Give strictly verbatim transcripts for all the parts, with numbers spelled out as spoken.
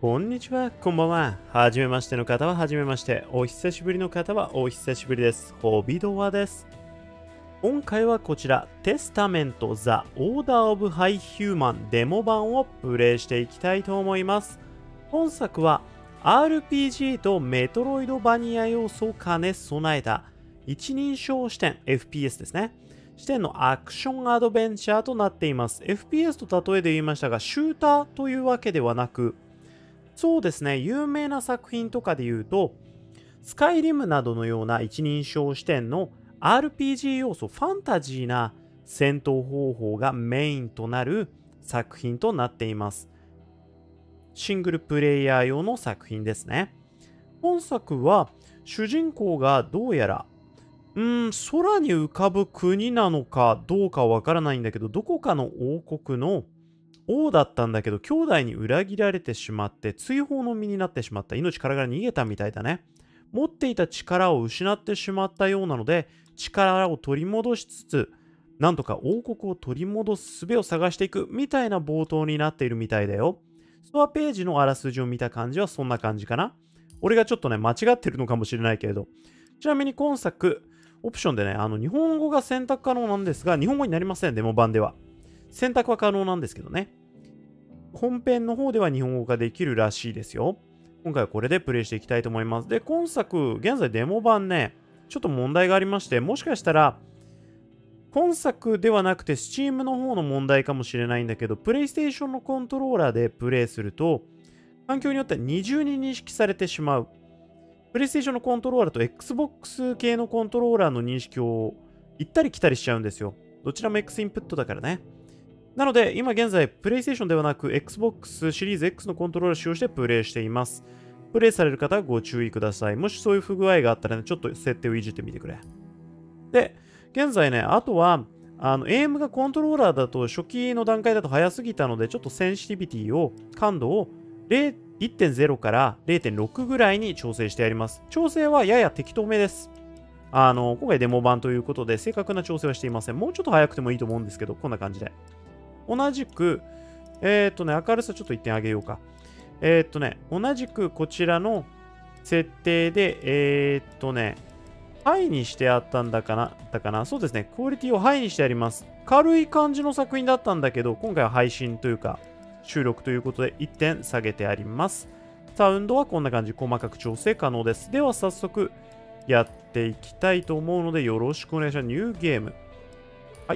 こんにちは、こんばんは。はじめましての方ははじめまして。お久しぶりの方はお久しぶりです。ホビドワです。今回はこちら、テスタメント・ザ・オーダー・オブ・ハイ・ヒューマンデモ版をプレイしていきたいと思います。本作は アールピージー とメトロイドバニア要素を兼ね備えた一人称視点 エフピーエス ですね。視点のアクションアドベンチャーとなっています。エフピーエス と例えで言いましたが、シューターというわけではなく、そうですね、有名な作品とかで言うと、スカイリムなどのような一人称視点の アールピージー 要素、ファンタジーな戦闘方法がメインとなる作品となっています。シングルプレイヤー用の作品ですね。本作は主人公がどうやら、うーん、空に浮かぶ国なのかどうかわからないんだけど、どこかの王国の王だったんだけど、兄弟に裏切られてしまって、追放の身になってしまった。命からがら逃げたみたいだね。持っていた力を失ってしまったようなので、力を取り戻しつつ、なんとか王国を取り戻す術を探していくみたいな冒頭になっているみたいだよ。ストアページのあらすじを見た感じはそんな感じかな。俺がちょっとね、間違ってるのかもしれないけれど。ちなみに今作、オプションでね、あの日本語が選択可能なんですが、日本語になりません、デモ版では。選択は可能なんですけどね。本編の方では日本語ができるらしいですよ。今回はこれでプレイしていきたいと思います。で、今作、現在デモ版ね、ちょっと問題がありまして、もしかしたら、今作ではなくて Steam の方の問題かもしれないんだけど、PlayStation のコントローラーでプレイすると、環境によっては二重に認識されてしまう。PlayStation のコントローラーと Xbox 系のコントローラーの認識を行ったり来たりしちゃうんですよ。どちらも X インプットだからね。なので、今現在、PlayStation ではなく Xbox シリーズ X のコントローラーを使用してプレイしています。プレイされる方はご注意ください。もしそういう不具合があったらね、ちょっと設定をいじってみてくれ。で、現在ね、あとは、あの、エーエム がコントローラーだと初期の段階だと早すぎたので、ちょっとセンシティビティを、感度をいってんゼロ から れいてんろく ぐらいに調整してあります。調整はやや適当めです。あの、今回デモ版ということで、正確な調整はしていません。もうちょっと早くてもいいと思うんですけど、こんな感じで。同じく、えっとね、明るさちょっといってん上げようか。えっとね、同じくこちらの設定で、えっとね、ハイにしてあったんだかな、だかな。そうですね、クオリティをハイにしてあります。軽い感じの作品だったんだけど、今回は配信というか、収録ということでいってん下げてあります。サウンドはこんな感じ、細かく調整可能です。では早速、やっていきたいと思うので、よろしくお願いします。ニューゲーム。はい。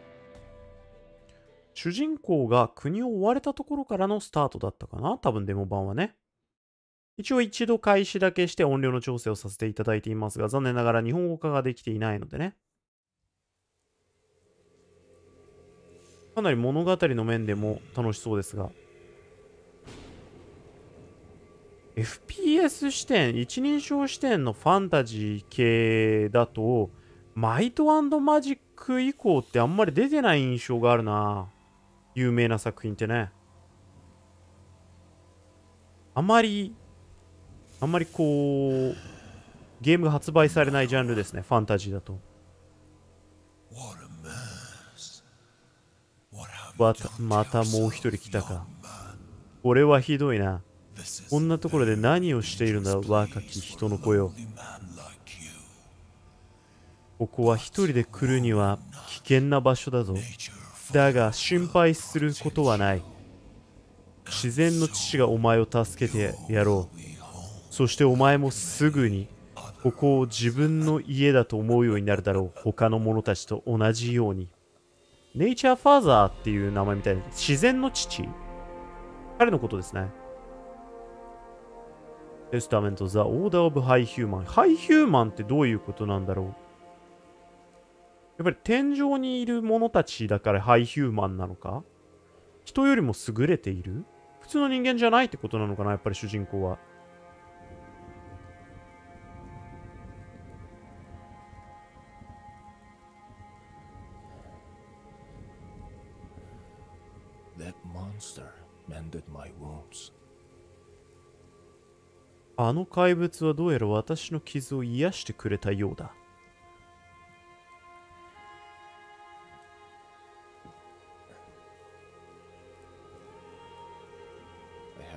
主人公が国を追われたところからのスタートだったかな、多分デモ版はね。一応一度開始だけして音量の調整をさせていただいていますが、残念ながら日本語化ができていないのでね。かなり物語の面でも楽しそうですが。エフピーエス 視点、一人称視点のファンタジー系だと、マイト&マジック以降ってあんまり出てない印象があるな。有名な作品ってね。あまり、あんまりこう、ゲームが発売されないジャンルですね、ファンタジーだと。また、またもう一人来たか。これはひどいな。こんなところで何をしているんだ、若き人の子よ。ここは一人で来るには危険な場所だぞ。だが心配することはない。自然の父がお前を助けてやろう。そしてお前もすぐにここを自分の家だと思うようになるだろう。他の者たちと同じように。ネイチャーファーザーっていう名前みたいな。自然の父、彼のことですね。テスタメント・ザ・オーダー・オブ・ハイ・ヒューマン。ハイ・ヒューマンってどういうことなんだろう。やっぱり天井にいる者たちだからハイ・ヒューマンなのか。人よりも優れている、普通の人間じゃないってことなのかな、やっぱり主人公は。あの怪物はどうやら私の傷を癒してくれたようだ。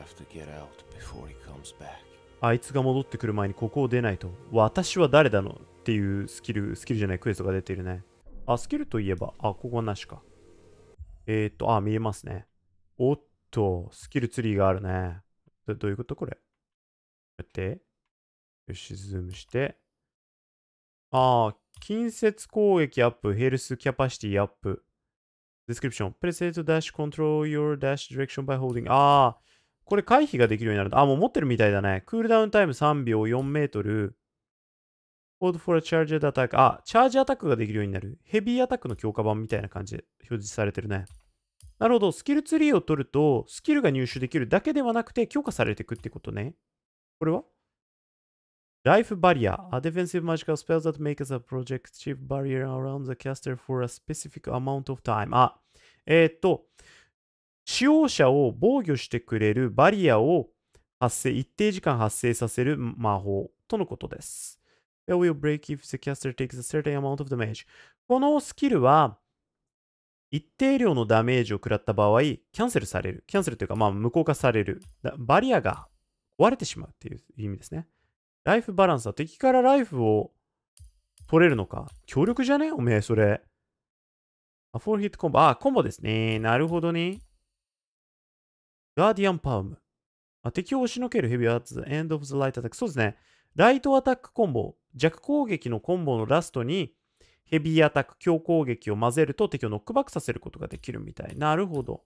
あいつが戻ってくる前にここを出ないと。私は誰だのっていうスキル、スキルじゃないクエストが出ているね。あ、スキルといえば、あ、ここはなしか。えーっと、あ、見えますね。おっと、スキルツリーがあるね。ど, どういうことこれ。やって。よし、ズームして。ああ、近接攻撃アップ、ヘルスキャパシティアップ。ディスクリプション。プレセットダッシュコントロール your dash direction by holding。ああ、これ回避ができるようになる。あ、もう持ってるみたいだね。クールダウンタイムさんびょう、よんメートル。hold for a charged attack。あ、チャージアタックができるようになる。ヘビーアタックの強化版みたいな感じで表示されてるね。なるほど。スキルツリーを取ると、スキルが入手できるだけではなくて強化されていくってことね。これはLife Barrier, a defensive magical spell that makes a projective barrier around the caster for a specific amount of time. あ、えー、っと、使用者を防御してくれるバリアを発生、一定時間発生させる魔法とのことです。It will break if the caster takes a certain amount of damage. このスキルは、一定量のダメージを食らった場合、キャンセルされる。キャンセルというか、まあ、無効化される。バリアが壊れてしまうっていう意味ですね。ライフバランスは敵からライフを取れるのか。強力じゃねおめえ、それ。あ、フォーヒットコンボ。あ、コンボですね。なるほどね。ガーディアンパウム。あ、敵を押しのけるヘビーアッツ、エンドオブザライトアタック。そうですね。ライトアタックコンボ。弱攻撃のコンボのラストに、ヘビーアタック、強攻撃を混ぜると敵をノックバックさせることができるみたい。なるほど。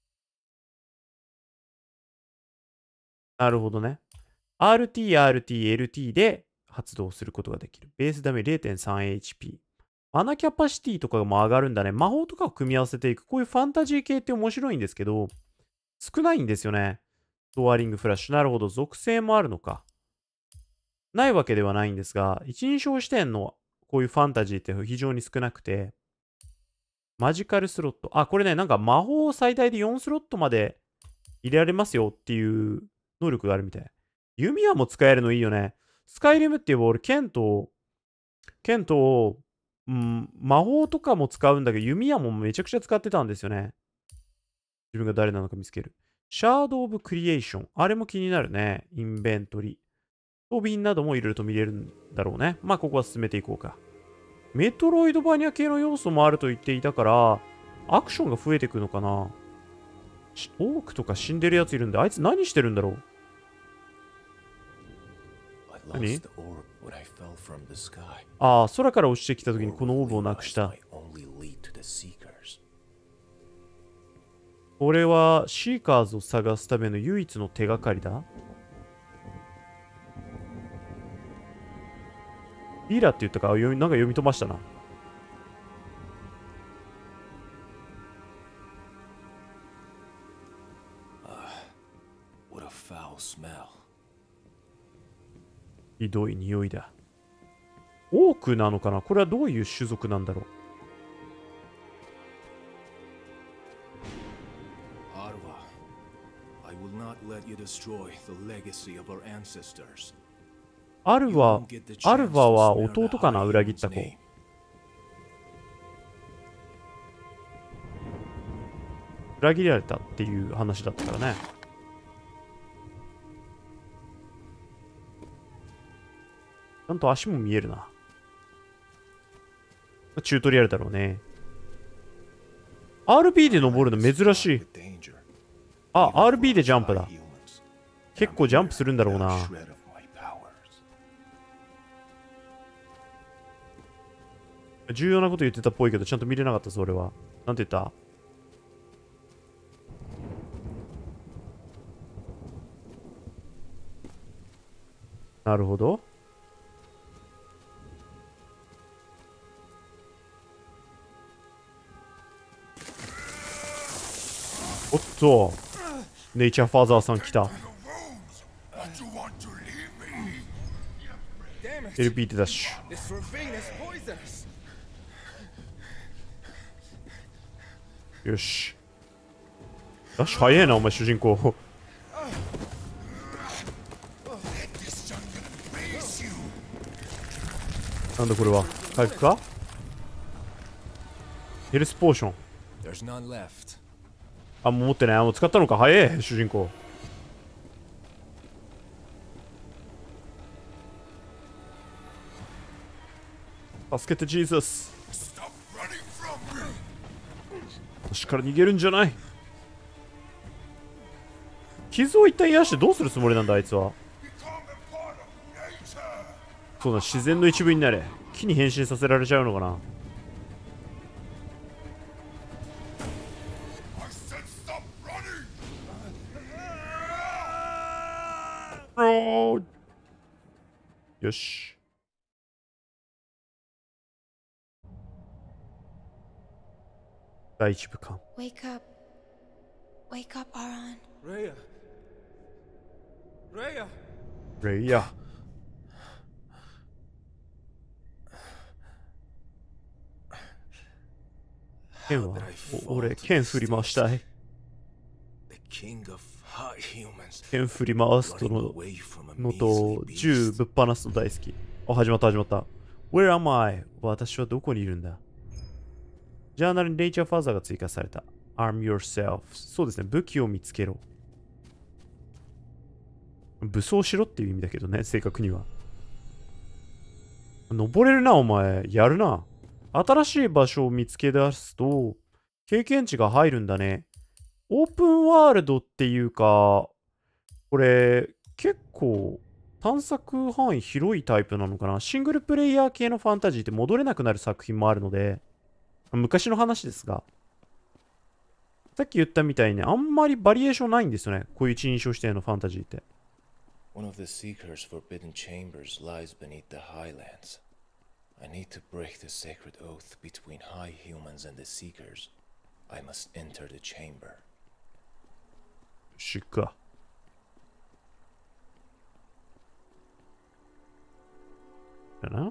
なるほどね。アールティー、アールティー、エルティー で発動することができる。ベースダメ れいてんさんエイチピー。マナキャパシティとかも上がるんだね。魔法とかを組み合わせていく。こういうファンタジー系って面白いんですけど、少ないんですよね。ドアリングフラッシュ。なるほど。属性もあるのか。ないわけではないんですが、一人称視点のこういうファンタジーって非常に少なくて、マジカルスロット。あ、これね、なんか魔法を最大でよんスロットまで入れられますよっていう能力があるみたい。弓矢も使えるのいいよね。スカイリムって言えば俺、剣と、剣と、うん、魔法とかも使うんだけど、弓矢もめちゃくちゃ使ってたんですよね。自分が誰なのか見つける。シャード・オブ・クリエーション。あれも気になるね。インベントリ。装備品などもいろいろと見れるんだろうね。まあ、ここは進めていこうか。メトロイドバニア系の要素もあると言っていたから、アクションが増えてくのかな。オークとか死んでるやついるんで、あいつ何してるんだろう。何？ああ、空から落ちてきた時にこのオーブをなくした。これはシーカーズを探すための唯一の手がかりだ。リーラって言ったか、なんか読み飛ばしたな。ひどい匂いだ。オークなのかな？これはどういう種族なんだろう。アルバ、アルバは弟かな？裏切った子。裏切られたっていう話だったからね。ちゃんと足も見えるな。チュートリアルだろうね。アールビー で登るの珍しい。あ、アールビー でジャンプだ。結構ジャンプするんだろうな。重要なこと言ってたっぽいけど、ちゃんと見れなかったぞ、俺は。なんて言った？なるほど。おっと、ネイチャーファーザーさん来た。エルピー でダッシュ。よし。ダッシュ早いな、お前主人公。なんだこれは。回復か？ヘルスポーション。あ、もう持ってない。あ、もう使ったのか。早い、主人公。 助けてジーザス。私から逃げるんじゃない。傷を一旦癒してどうするつもりなんだあいつは。そうだ、自然の一部になれ。木に変身させられちゃうのかな。よし。第一部間。 Wake up. Wake up, Aron. Rhea. Rhea. レイヤー。剣はお俺、剣振り回したい。 The king of hot humans. 剣振り回すとののと銃ぶっ放すの大好き。あ、始まった始まった。Where am I? 私はどこにいるんだ。ジャーナルに Nature Father が追加された。Arm yourself。そうですね、武器を見つけろ。武装しろっていう意味だけどね、正確には。登れるな、お前。やるな。新しい場所を見つけ出すと、経験値が入るんだね。オープンワールドっていうか、これ、結構、探索範囲広いタイプなのかな。シングルプレイヤー系のファンタジーって戻れなくなる作品もあるので、昔の話ですが、さっき言ったみたいにあんまりバリエーションないんですよね。こういう一人称視点のファンタジーって。 One of the Seeker's forbidden chambers lies beneath the highlands. I need to break the sacred oath between high humans and the Seekers. I must enter the chamber. しっか。だな。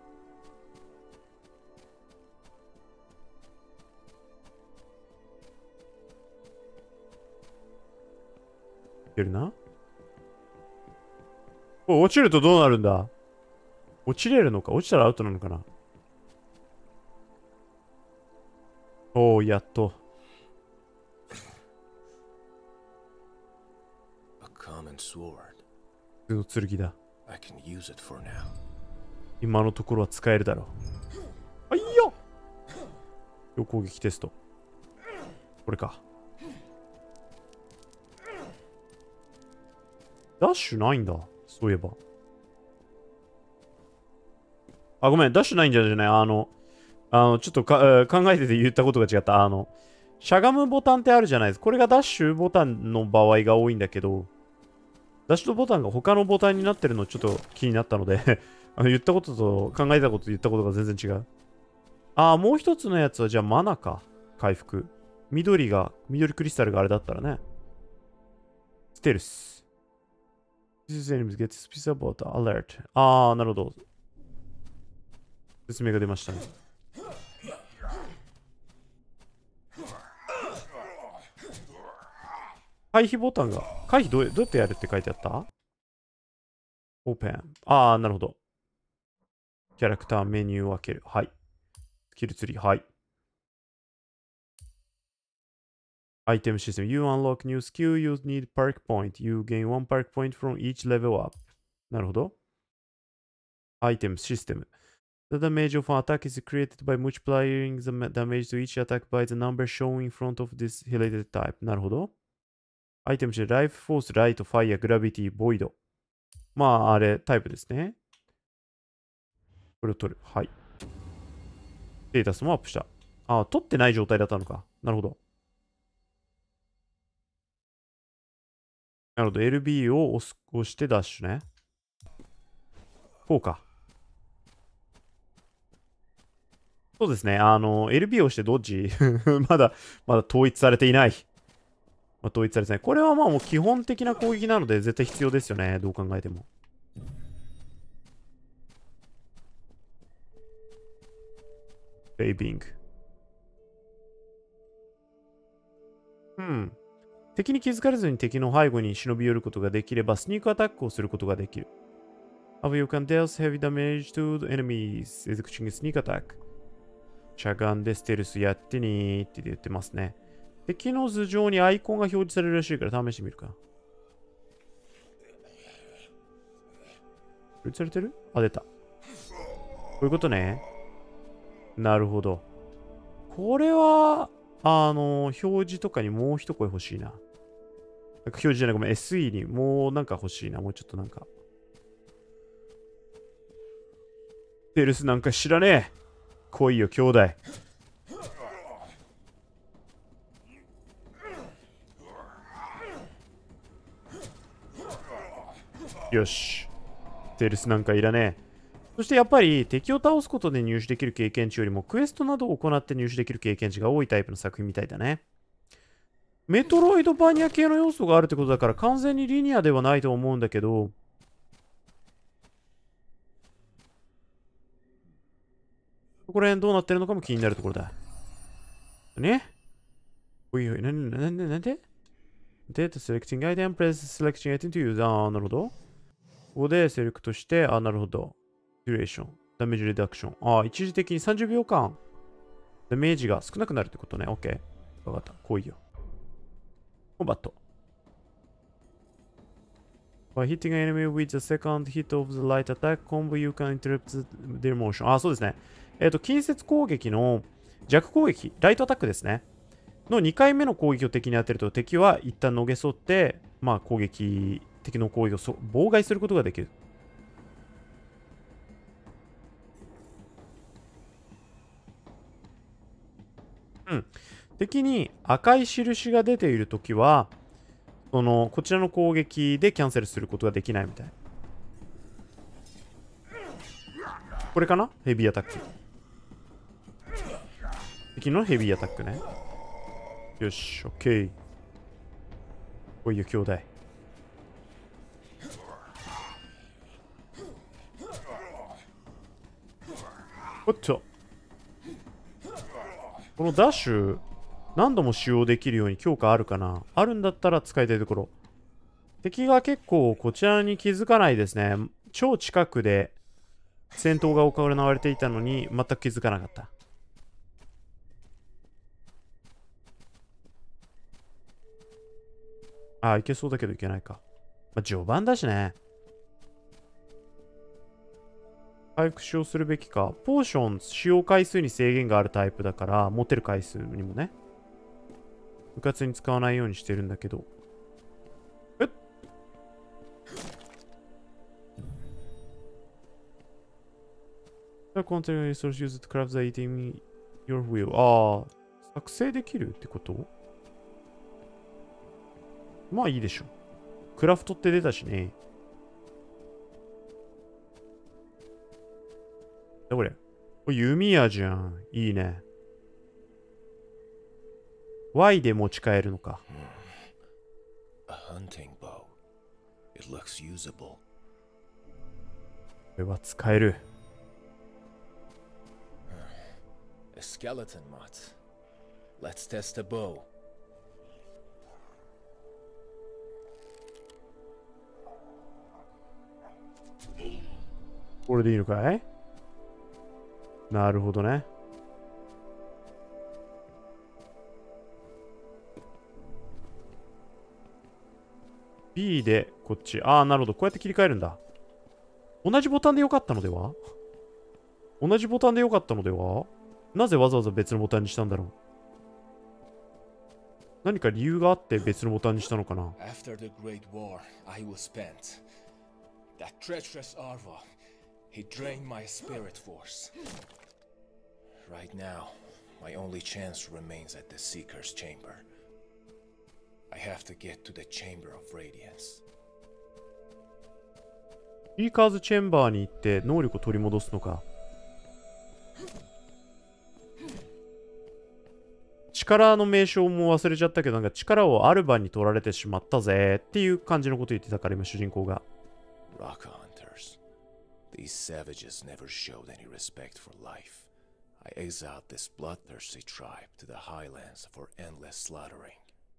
いけるな。お、落ちるとどうなるんだ。落ちれるのか。落ちたらアウトなのかな。おお、やっと。 A common sword. 普通の剣だ。 I can use it for now. 今のところは使えるだろう。あいよ。強攻撃テスト。これか。ダッシュないんだ。そういえば。あ、ごめん。ダッシュないんじゃない。あの、あの、ちょっとか、えー考えてて言ったことが違った。あの、しゃがむボタンってあるじゃないですか。これがダッシュボタンの場合が多いんだけど、ダッシュボタンが他のボタンになってるのちょっと気になったのであの言ったことと考えたことと言ったことが全然違う。ああ、もう一つのやつはじゃあマナか。回復。緑が、緑クリスタルがあれだったらね。ステルス。This enemies get suspicious about alert. ああ、なるほど。説明が出ましたね。回避ボタンが、回避どうどうやってやるって書いてあった？オープン。ああ、なるほど。キャラクターメニューを開ける。はい。スキルツリー。はい。アイテムシステム。You unlock new skill. You need perk point. You gain one perk point from each level up. なるほど。アイテムシステム。The damage of an attack is created by multiplying the damage to each attack by the number shown in front of this related type. なるほど。アイテムして、ライフフォース、ライト、ファイア、グラビティ、ボイド。まあ、あれ、タイプですね。これを取る。はい。ステータスもアップした。ああ、取ってない状態だったのか。なるほど。なるほど。エルビー を押す押してダッシュね。こうか。そうですね。あの、エルビー を押してドッジまだ、まだ統一されていない。まあ、統一されてない。これはまあもう基本的な攻撃なので絶対必要ですよね。どう考えても。ベイビング。うん。敵に気づかれずに敵の背後に忍び寄ることができれば、スニークアタックをすることができる。However, you can deal heavy damage to the enemies executing a sneak attack. しゃがんでステルスやってにーって言ってますね。敵の頭上にアイコンが表示されるらしいから試してみるか。表示されてる？あ、出た。こういうことね。 なるほど。これは、あの、表示とかにもう一声欲しいな。なんか表示じゃない、ごめん、エスイー にもうなんか欲しいな。もうちょっとなんか。テルスなんか知らねえ。来いよ、兄弟。よし。テルスなんかいらねえ。そしてやっぱり敵を倒すことで入手できる経験値よりもクエストなどを行って入手できる経験値が多いタイプの作品みたいだね。メトロイドバニア系の要素があるってことだから完全にリニアではないと思うんだけど、ここら辺どうなってるのかも気になるところだ。ね。おいおい、な、な、な、なんでで、selecting item, press selecting item to use. あー、なるほど。ここでセレクトして、あー、なるほど。デュレーション。ダメージレダクション。ああ、一時的にさんじゅうびょうかん。ダメージが少なくなるってことね。OK。わかった。来いよ。コンバット。By hitting an enemy with the second hit of the light attack combo, you can interrupt their motion. ああ、そうですね。えっと、近接攻撃の弱攻撃、ライトアタックですね。のにかいめの攻撃を敵に当てると、敵は一旦逃げ沿って、まあ、攻撃、敵の攻撃をそ妨害することができる。うん。敵に赤い印が出ているときは、その、こちらの攻撃でキャンセルすることができないみたい。これかな？ヘビーアタック。敵のヘビーアタックね。よし、オッケー。来いよ、兄弟。おっと。このダッシュ、何度も使用できるように強化あるかな？あるんだったら使いたいところ。敵が結構こちらに気づかないですね。超近くで戦闘が行われていたのに全く気づかなかった。ああ、いけそうだけどいけないか。まあ、序盤だしね。回復使用するべきか。ポーション使用回数に制限があるタイプだから、持てる回数にもね。部活に使わないようにしてるんだけど。えっ？Continue resource used to craft the item your wheel. ああ、作成できるってこと？まあいいでしょ。クラフトって出たしね。これ。これ弓矢じゃん。いいね。Y で持ち帰るのか。 A hunting bow. It looks usable. これは使える。 A skeleton mod. Let's test the bow. これでいいのかい？なるほどね。B でこっち。ああ、なるほど。こうやって切り替えるんだ。同じボタンでよかったのでは？同じボタンでよかったのでは？なぜわざわざ別のボタンにしたんだろう？何か理由があって別のボタンにしたのかな？ After the Great War, I was spent. That treacherous Arva, he drained my spirit force. Right now, my only chance remains at the Seeker's Chamber. I have to get to the Chamber of Radiance. シーカーズチェンバーに行って能力を取り戻すのか。力の名称も忘れちゃったけど、なんか力をアルバに取られてしまったぜっていう感じのこと言ってたから、今主人公が。 Rock hunters. These savages never showed any respect for life. I exiled this bloodthirsty tribe to the highlands for endless slaughtering.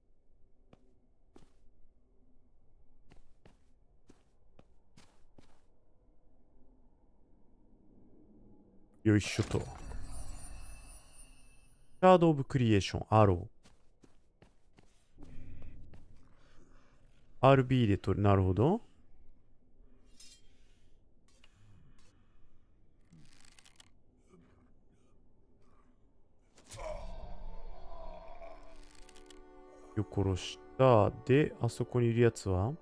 よいしょと。カードオブクリエーション、アロー。アールビー で取る。なるほど。 を殺した。で、あそこにいるやつは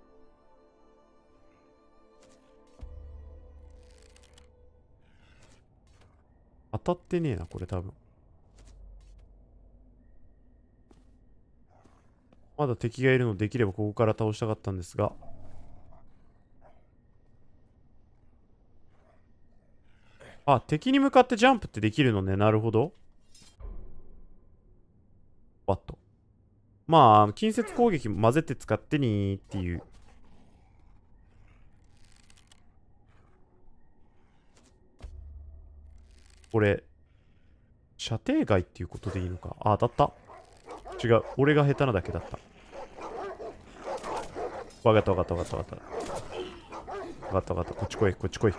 当たってねえな、これ多分。まだ敵がいるのできればここから倒したかったんですが。あ、敵に向かってジャンプってできるのね。なるほど。わっと。まあ、近接攻撃混ぜて使ってにーっていう。これ、射程外っていうことでいいのか。あ、当たった。違う。俺が下手なだけだった。わかったわかったわかったわかった。わかったわかった。こっち来い、こっち来い。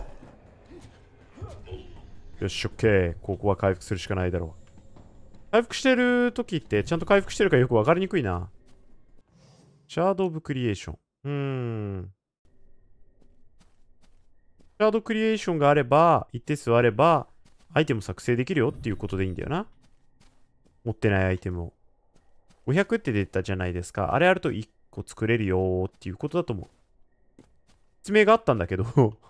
よし、オッケー。ここは回復するしかないだろう。回復してる時ってちゃんと回復してるかよく分かりにくいな。シャード・オブ・クリエーション。うーん。シャード・クリエーションがあれば、一定数あれば、アイテム作成できるよっていうことでいいんだよな。持ってないアイテムを。ごひゃくって出たじゃないですか。あれあるといっこ作れるよっていうことだと思う。説明があったんだけど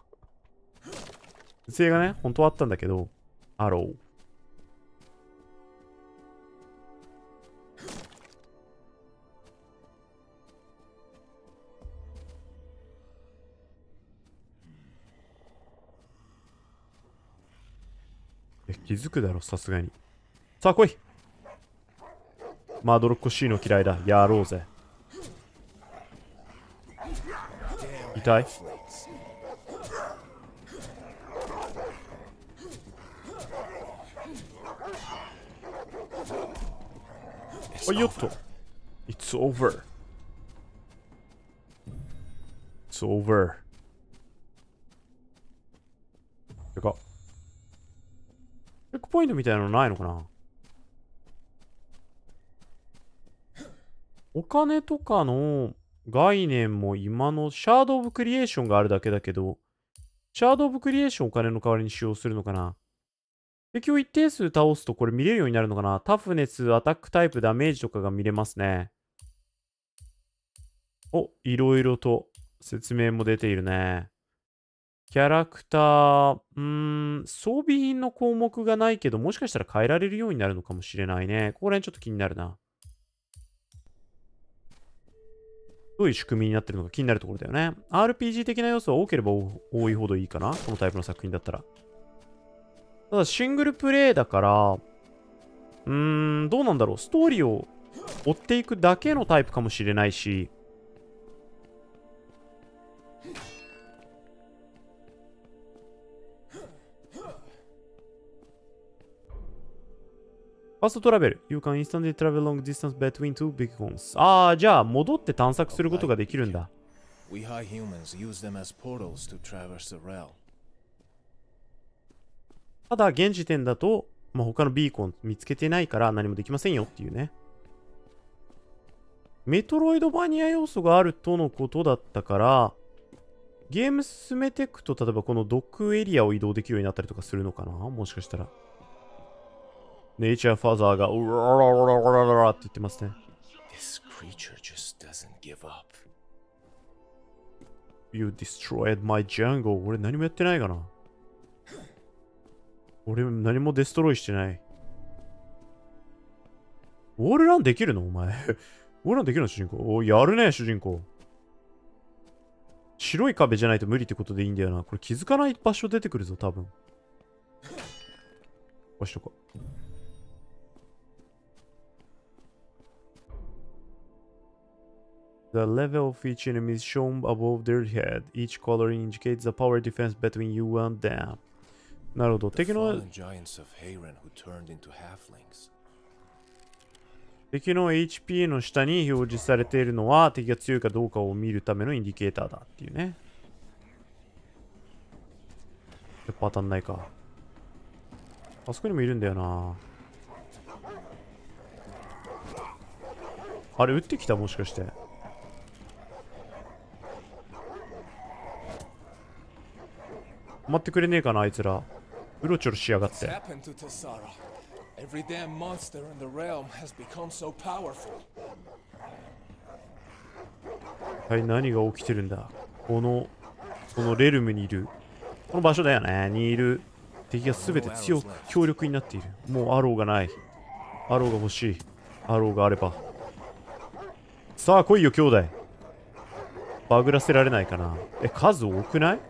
説明がね、本当はあったんだけど、アロー。気づくだろ、さすがに。さあ来い。まどろっこしいの嫌いだ。やろうぜ。痛い。あ、よっと。It's over. It's over. てか。チェックポイントみたいなのないのかな。お金とかの概念も今のシャード・オブ・クリエーションがあるだけだけど、シャード・オブ・クリエーションをお金の代わりに使用するのかな。敵を一定数倒すとこれ見れるようになるのかな。タフネス、アタックタイプ、ダメージとかが見れますね。お、いろいろと説明も出ているね。キャラクター、うーん、装備品の項目がないけど、もしかしたら変えられるようになるのかもしれないね。ここら辺ちょっと気になるな。どういう仕組みになってるのか気になるところだよね。アールピージー 的な要素は多ければ多いほどいいかな。このタイプの作品だったら。ただ、シングルプレイだから、うーん、どうなんだろう。ストーリーを追っていくだけのタイプかもしれないし、ファーストトラベル。You can instantly travel long distance between two beacons. ああ、じゃあ戻って探索することができるんだ。 We high humans use them as portals to traverse the realm. ただ、現時点だと、まあ、他のビーコン見つけてないから何もできませんよっていうね。メトロイドバニア要素があるとのことだったから、ゲーム進めていくと、例えばこのドックエリアを移動できるようになったりとかするのかな、もしかしたら。ネイチャーファザーがうららららららって言ってますね。 This creature just doesn't give up. You destroyed my jungle. 俺何もやってないかな。俺何もデストロイしてない。ウォールランできるのお前。ウォールランできるの主人公。おやるね、主人公。白い壁じゃないと無理ってことでいいんだよな。これ気づかない場所出てくるぞ、多分。場所か。The level of each enemy is shown above their head. Each coloring indicates the power difference between you and them. なるほど。敵の敵の エイチピー の下に表示されているのは敵が強いかどうかを見るためのインディケーターだっていうね。やっぱ当たんないか。あそこにもいるんだよな。あれ撃ってきたもしかして。待ってくれねえかなあいつら。うろちょろしやがって。 Every damn monster in the realm has become so powerful. 体何が起きてるんだ。この、このレルムにいる、この場所だよね、にいる敵が全て強く強力になっている。もうアローがない。アローが欲しい。アローがあれば。さあ来いよ兄弟。バグらせられないかな。え、数多くない？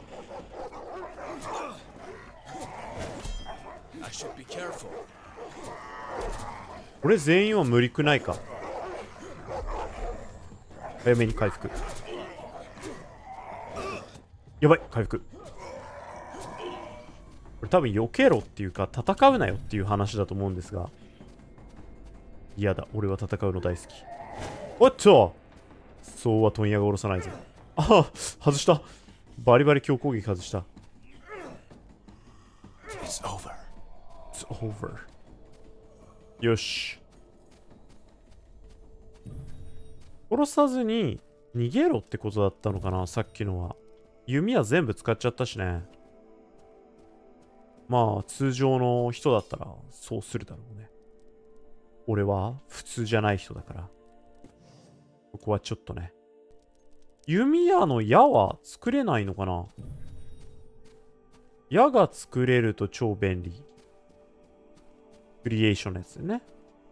これ全員は無理くないか。早めに回復。やばい、回復。これ多分避けろっていうか戦うなよっていう話だと思うんですが、嫌だ、俺は戦うの大好き。おっと、そうは問屋が下ろさないぞ。ああ、外した。バリバリ強攻撃外した。 It's over. It's over. よし、殺さずに逃げろってことだったのかな、さっきのは。弓は全部使っちゃったしね。まあ通常の人だったらそうするだろうね。俺は普通じゃない人だから、ここはちょっとね。弓矢の矢は作れないのかな。矢が作れると超便利。クリエーションのやつね。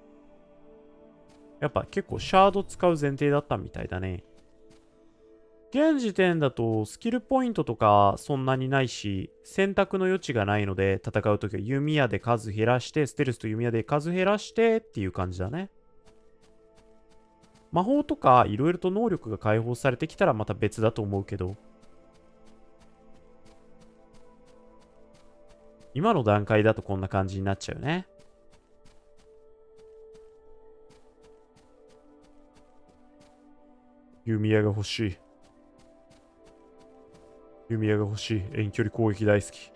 やっぱ結構シャード使う前提だったみたいだね。現時点だとスキルポイントとかそんなにないし、選択の余地がないので、戦うときは弓矢で数減らして、ステルスと弓矢で数減らしてっていう感じだね。魔法とかいろいろと能力が解放されてきたらまた別だと思うけど、今の段階だとこんな感じになっちゃうね。弓矢が欲しい。弓矢が欲しい。遠距離攻撃大好き。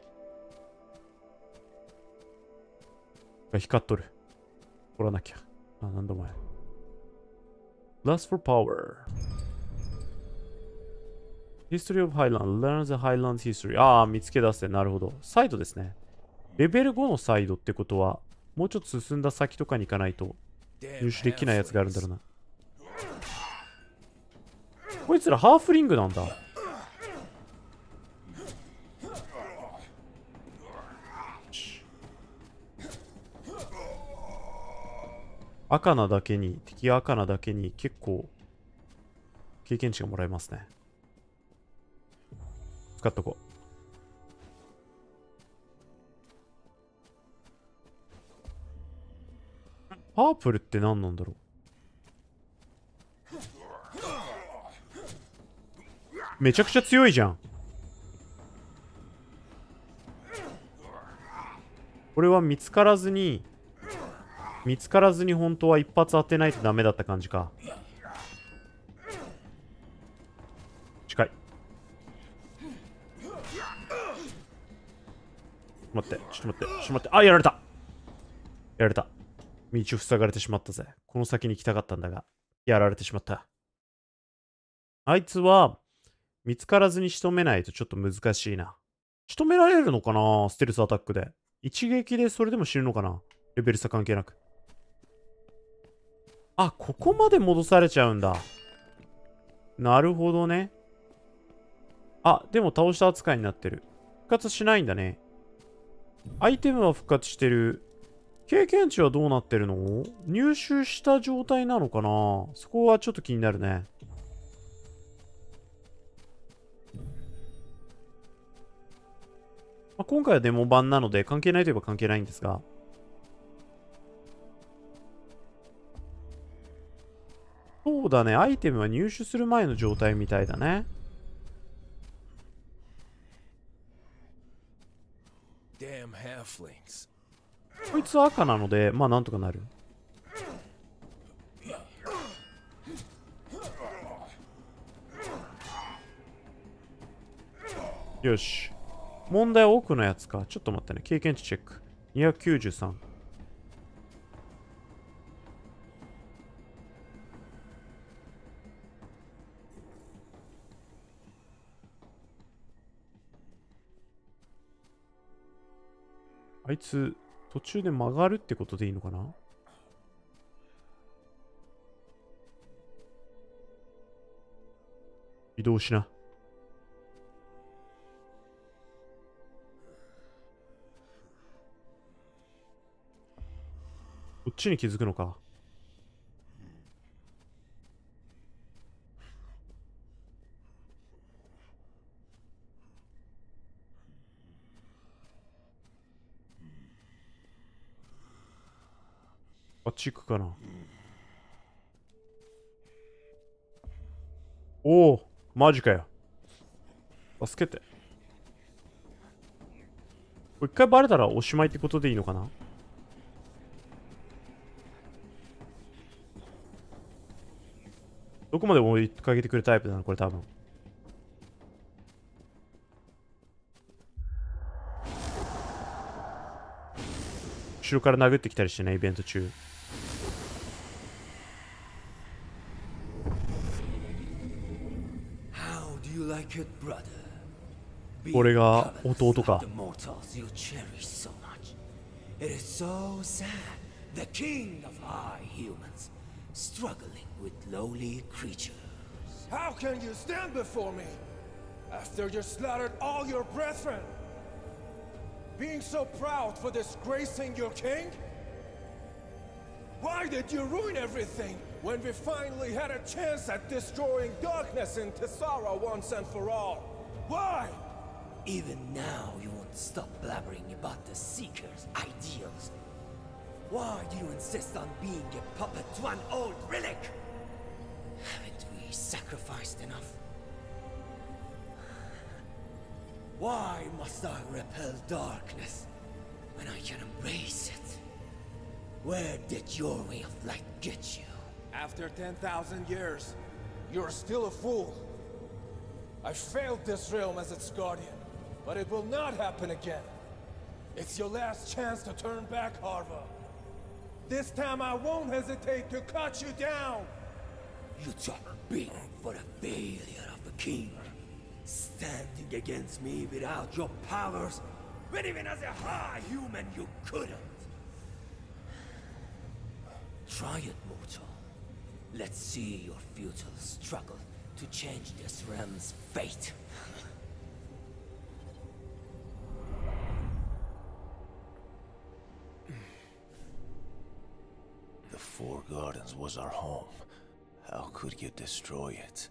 が光っとる。取らなきゃ。あ、なんだお前。Lust for power. History of Highland. Learn the Highland history. ああ、見つけ出せ。なるほど。サイドですね。レベルごのサイドってことは、もうちょっと進んだ先とかに行かないと入手できないやつがあるんだろうな。こいつらハーフリングなんだ。赤なだけに、敵赤なだけに結構経験値がもらえますね。使っとこう。パープルって何なんだろう。めちゃくちゃ強いじゃん。これは見つからずに見つからずに本当は一発当てないとダメだった感じか。近い。待って、ちょっと待って、ちょっと待って。あ、やられた。やられた。道塞がれてしまったぜ。この先に行きたかったんだが、やられてしまった。あいつは見つからずに仕留めないとちょっと難しいな。仕留められるのかな、ステルスアタックで。一撃でそれでも死ぬのかな、レベル差関係なく。あ、ここまで戻されちゃうんだ。なるほどね。あ、でも倒した扱いになってる。復活しないんだね。アイテムは復活してる。経験値はどうなってるの？入手した状態なのかな？そこはちょっと気になるね。まあ、今回はデモ版なので関係ないといえば関係ないんですが、そうだね、アイテムは入手する前の状態みたいだね。こいつは赤なので、まあなんとかなる。よし。問題は奥のやつか。ちょっと待ってね。経験値チェック。にひゃくきゅうじゅうさん。あいつ、途中で曲がるってことでいいのかな？ 移動しな。こっちに気づくのか。あっち行くかな。おお、マジかよ。助けて。一回バレたらおしまいってことでいいのかな。どこまで追いかけてくるタイプだな、これ多分。後ろから殴ってきたりしてね、イベント中。これが弟か。 Struggling with lowly creatures. How can you stand before me after you slaughtered all your brethren? Being so proud for disgracing your king? Why did you ruin everything when we finally had a chance at destroying darkness in Tessara once and for all? Why? Even now you won't stop blabbering about the Seeker's ideals. Why do you insist on being a puppet to an old relic? Haven't we sacrificed enough? Why must I repel darkness when I can embrace it? Where did your way of light get you? After ten thousand years, you're still a fool. I failed this realm as its guardian, but it will not happen again. It's your last chance to turn back, Harva. This time I won't hesitate to cut you down! You talk big for the failure of the king. Standing against me without your powers, when even as a high human you couldn't. Try it, mortal. Let's see your futile struggle to change this realm's fate. The Four Gardens was our home. How could you destroy it?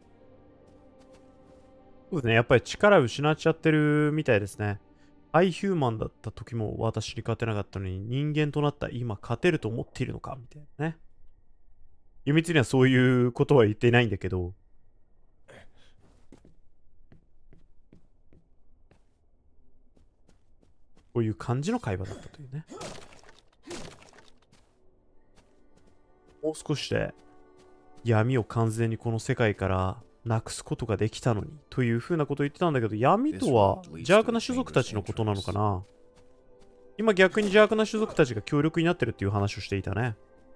そうですね、やっぱり力失っちゃってるみたいですね。ハイヒューマンだった時も私に勝てなかったのに、人間となった今勝てると思っているのかみたいなね。厳密にはそういうことは言っていないんだけど。こういう感じの会話だったというね。もう少しで闇を完全にこの世界からなくすことができたのにというふうなことを言ってたんだけど、闇とは邪悪な種族たちのことなのかな。今逆に邪悪な種族たちが強力になってるっていう話をしていたね。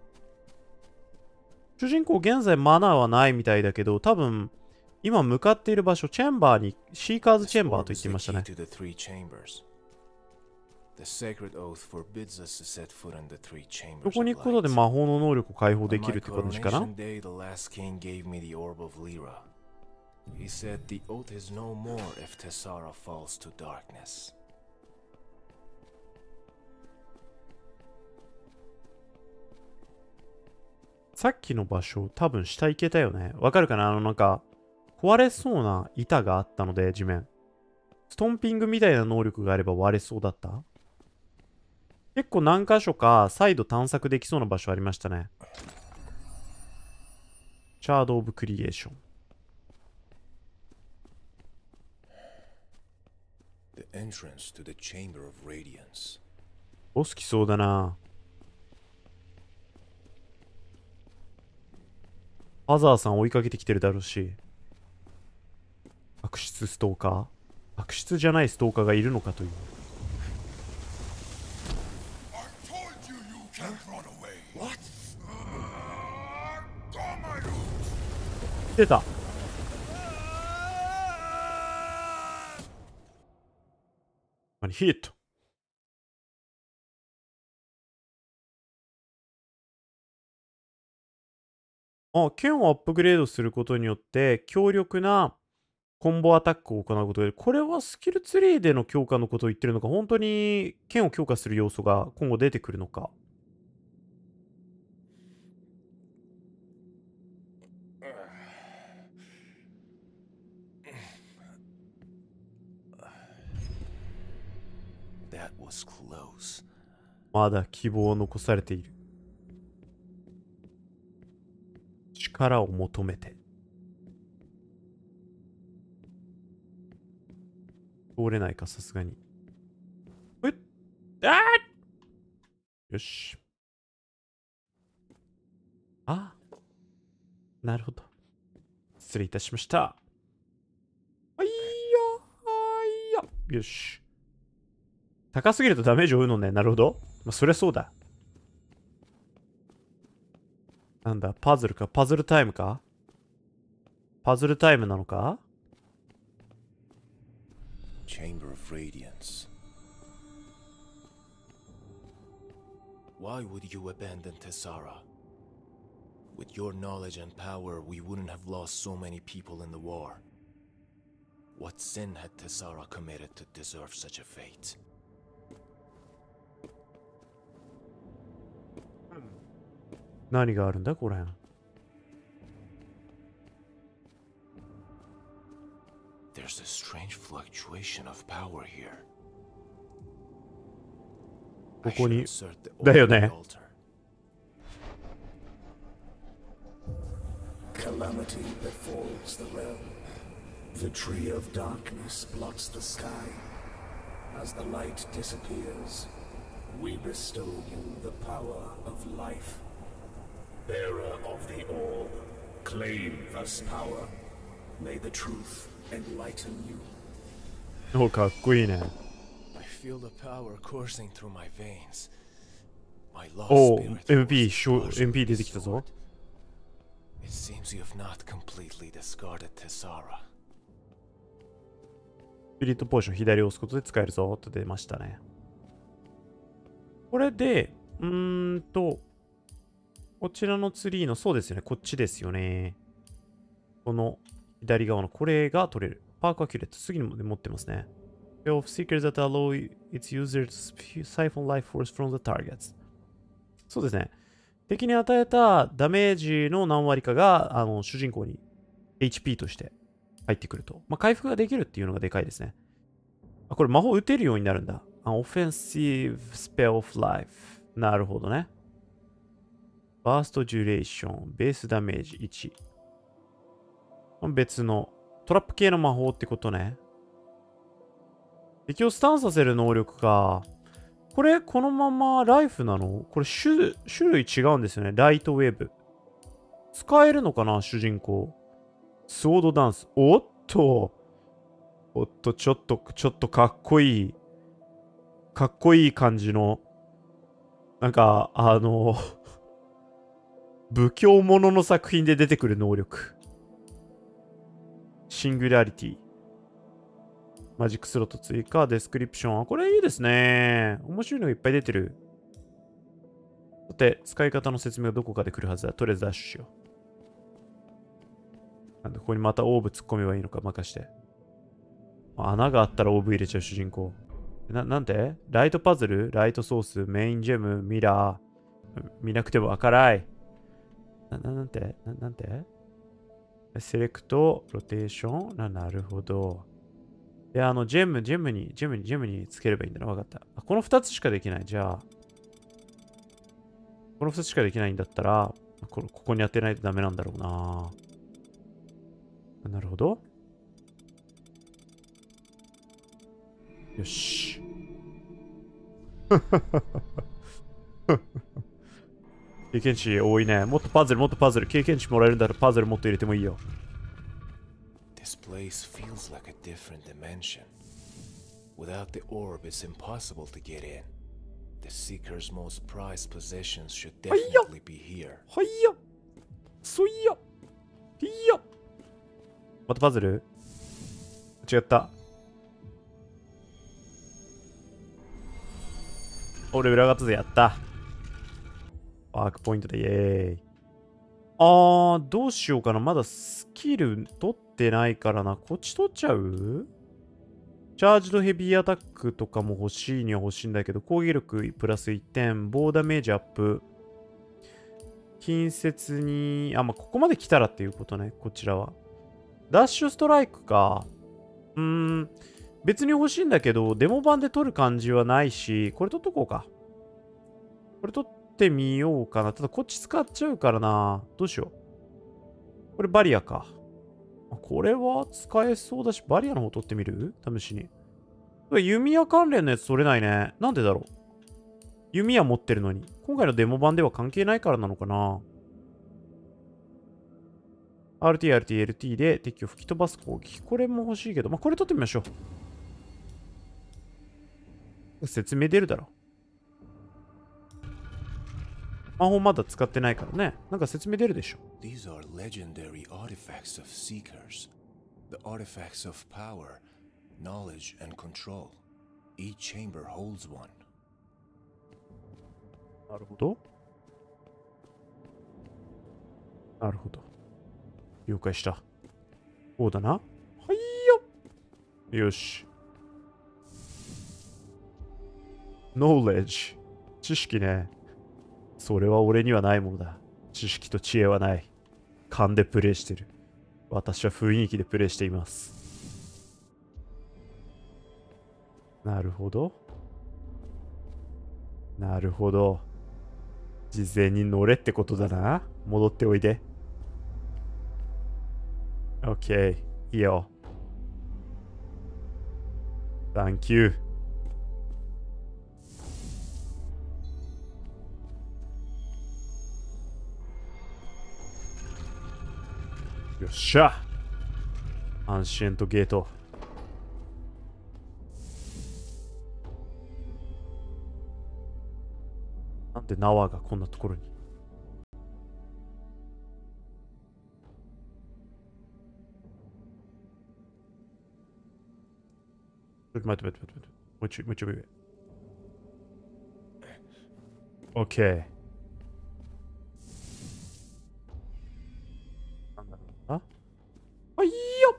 主人公現在マナーはないみたいだけど、多分今向かっている場所チェンバーにシーカーズチェンバーと言っていましたね。そこに行くことで魔法の能力を解放できるって感じかな。さっきの場所、多分下行けたよね。わかるかな。あのなんか壊れそうな板があったので、地面。ストンピングみたいな能力があれば割れそうだった。結構何箇所か再度探索できそうな場所ありましたね。シャード・オブ・クリエーション。ボス来そうだな。ハザーさん追いかけてきてるだろうし。悪質ストーカー？悪質じゃないストーカーがいるのかという。出た。何ヒット。あ、剣をアップグレードすることによって強力なコンボアタックを行うことで、これはスキルツリーでの強化のことを言ってるのか、本当に剣を強化する要素が今後出てくるのか。 That was close. まだ希望を残されている。力を求めて。通れないか、さすがに。えっあーよし。あなるほど。失礼いたしました。はいや、はいや。よし。高すぎるとダメージを負うのね。なるほど。まあ、そりゃそうだ。なんだ、パズルか。パズルタイムか。パズルタイムなのか。 Chamber of Radiance. Why would you abandon Tessara? With your knowledge and power, we wouldn't have lost so many people in the war. What sin had Tessara committed to deserve such a fate? 何があるんだこれ。 There's a strange fluctuation of power here. ここに I should insert the だよね。 altar. Calamity befalls the realm. The tree of darkness blots the sky. As the light disappears, we bestow you the power of life. Bearer of the orb, claim this power. May the truth enlighten you. おかっこいいね。 I feel the power coursing through my veins. My lost おお、 spirit エムピー was しょ frozen エムピー in 出てきたぞ。 It seems you have not completely discarded Tessara. スピリットポーション左を押すことで使えるぞと出ましたね。これで、うーんと、こちらのツリーの、そうですよね、こっちですよね。この左側のこれが取れる。パークアキュレット、次にも持ってますね。of seekers that allow its users to siphon life force from the targets. そうですね。敵に与えたダメージの何割かが、あの、主人公に エイチピー として入ってくると。まあ、回復ができるっていうのがでかいですね。あ、これ魔法打てるようになるんだ。Offensive Spell of Life。なるほどね。バーストデュレーション、ベースダメージいち。別のトラップ系の魔法ってことね。敵をスタンさせる能力か。これ、このままライフなの？これ種、種類違うんですよね。ライトウェブ。使えるのかな、主人公。ソードダンス。おっと。おっと、ちょっと、ちょっとかっこいい。かっこいい感じの。なんか、あの、武教ものの作品で出てくる能力。シングラリティ。マジックスロット追加、デスクリプション。これいいですね。面白いのがいっぱい出てる。さて、使い方の説明はどこかで来るはずだ。とりあえずダッシュしよう。なんで、ここにまたオーブ突っ込めばいいのか任して。穴があったらオーブ入れちゃう主人公。な、なんてライトパズル、ライトソース、メインジェム、ミラー。見なくてもわからい。な、ななんてな、なんてセレクト、ロテーション。な、なるほど。で、あの、ジェム、ジェムに、ジェムに、ジェムにつければいいんだな。わかった。あ、このふたつしかできない。じゃあ、このふたつしかできないんだったら、このここに当てないとダメなんだろうな。なるほど。よし。経験値多いね。もっとパズル、もっとパズル。経験値もらえるんだらパズルもっと入れてもいいよ。 This place feels like a different dimension. Without the orb, it's impossible to get in. The Seeker's most prized possessions should definitely be here. はいやそいやいやまたパズル違った。お、レベル上がったぜ。やった。ワークポイントでイエーイ。あー、どうしようかな。まだスキル取っってないからな。こっち取っちゃう？チャージドヘビーアタックとかも欲しいには欲しいんだけど、攻撃力プラスいってん、棒ダメージアップ。近接に、あ、まあ、ここまで来たらっていうことね、こちらは。ダッシュストライクか。うーん、別に欲しいんだけど、デモ版で取る感じはないし、これ取っとこうか。これ取ってみようかな。ただこっち使っちゃうからな。どうしよう。これバリアか。これは使えそうだし、バリアの方取ってみる？試しに。弓矢関連のやつ取れないね。なんでだろう。弓矢持ってるのに。今回のデモ版では関係ないからなのかな。アールティー、アールティー、エルティー で敵を吹き飛ばす攻撃。これも欲しいけど、まあ、これ取ってみましょう。説明出るだろ。魔法まだ使ってないからね。なんか説明出るでしょ。 These are legendary artifacts of seekers. The artifacts of power, knowledge, and control. Each chamber holds one. なるほど。なるほど。了解した。こうだな。はいよ。よし。Knowledge。知識ね。それは俺にはないものだ。知識と知恵はない。勘でプレイしてる。私は雰囲気でプレイしています。なるほど。なるほど。事前に乗れってことだな。戻っておいで。OK。いいよ。Thank you。よっしゃ。アンシエントゲート。なんで縄がこんなところに。ちょっと待って待って待って待って。もうちょい、もうちょい上。OK。なんだろうな。あ、いいよ。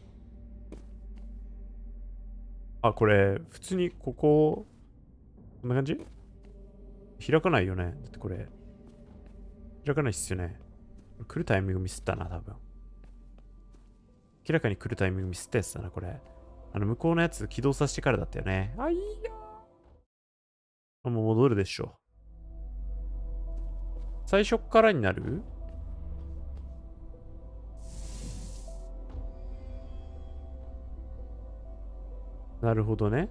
あ、これ、普通にここ、こんな感じ？開かないよね。だってこれ、開かないっすよね。来るタイミングミスったな、多分。明らかに来るタイミングミスったやつだな、これ。あの、向こうのやつ起動させてからだったよね。あ、いいよ。もう戻るでしょ。最初っからになる？なるほどね。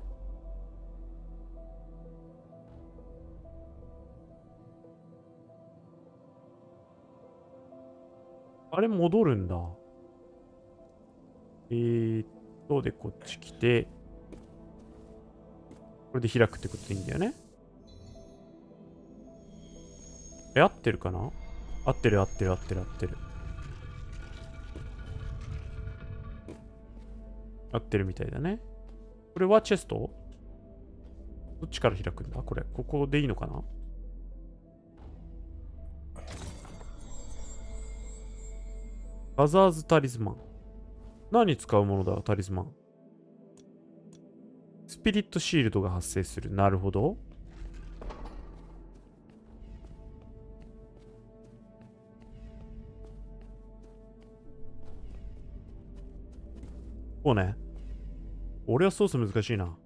あれ戻るんだ。えーっと、で、こっち来て、これで開くってことでいいんだよね。え、合ってるかな？合ってる合ってる合ってる合ってる。合ってるみたいだね。これはチェスト？どっちから開くんだこれ。ここでいいのかな？バザーズタリズマン。何に使うものだタリズマン。スピリットシールドが発生する。なるほど。こうね。俺はソース難しいな。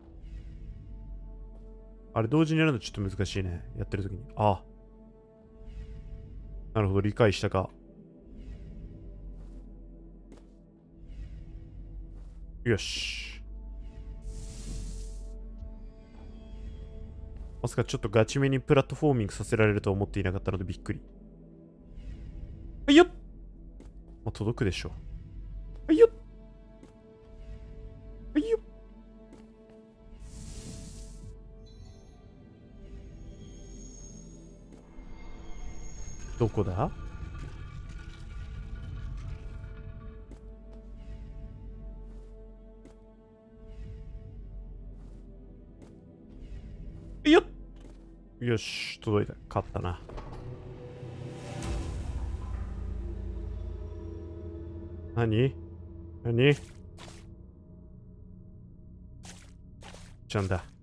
あれ同時にやるのちょっと難しいね。やってるときに。ああ。なるほど、理解したか。よし。まさかちょっとガチめにプラットフォーミングさせられるとは思っていなかったのでびっくり。はいよっ、まあ、届くでしょう。はいよっはいよっどこだ？よっよし、届いた。勝ったな。何？ 何ちゃんだ。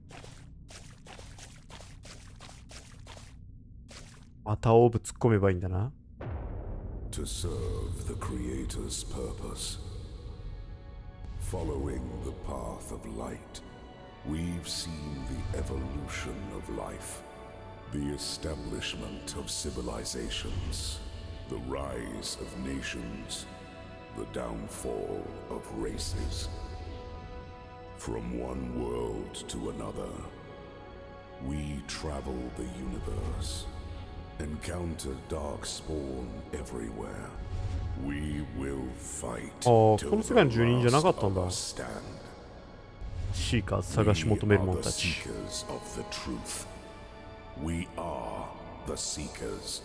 またオーブ突っ込めばいいんだな。 To serve the Creator's purpose. Following the path of light, we've seen the evolution of life, the establishment of civilizations, the rise of nations, the downfall of races. From one world to another, we travel the universe, encounter darkspawn everywhere. We will fight ああ、こ till の the 世界の住人じゃなか last ったん of だ。 us stand. シーカー探し求める We 者 are た the ち。 seekers of the truth. We are the seekers.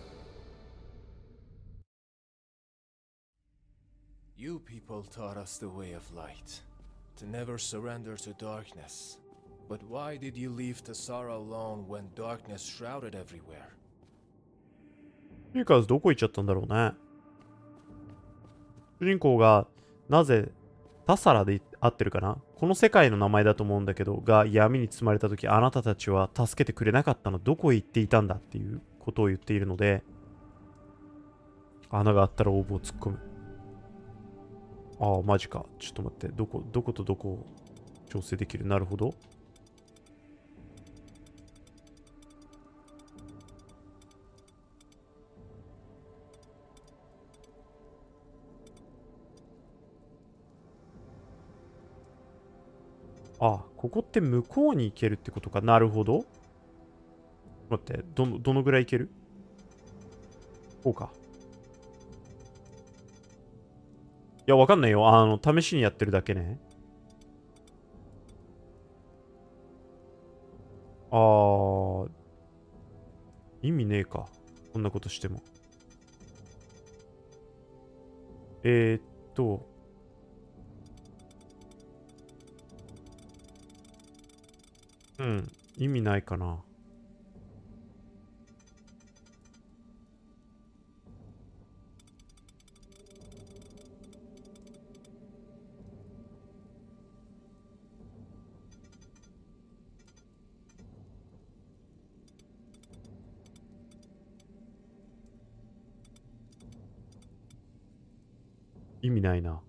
You people taught us the way of light, to never surrender to darkness. But why did you leave Tassara alone when darkness shrouded everywhere? シーカーズどこ行っちゃったんだろうね。主人公がなぜタサラで合ってるかな、この世界の名前だと思うんだけど、が闇に包まれた時、あなたたちは助けてくれなかったの、どこへ行っていたんだっていうことを言っているので、穴があったらオーブを突っ込む。ああ、マジか。ちょっと待って。どこ、どことどこを調整できる。なるほど。ああ、ここって向こうに行けるってことか。なるほど。待って、どの、どのぐらい行ける？こうか。いや、わかんないよ。あの、試しにやってるだけね。あー。意味ねえか。こんなことしても。えー、っと。うん。意味ないかな。意味ないな。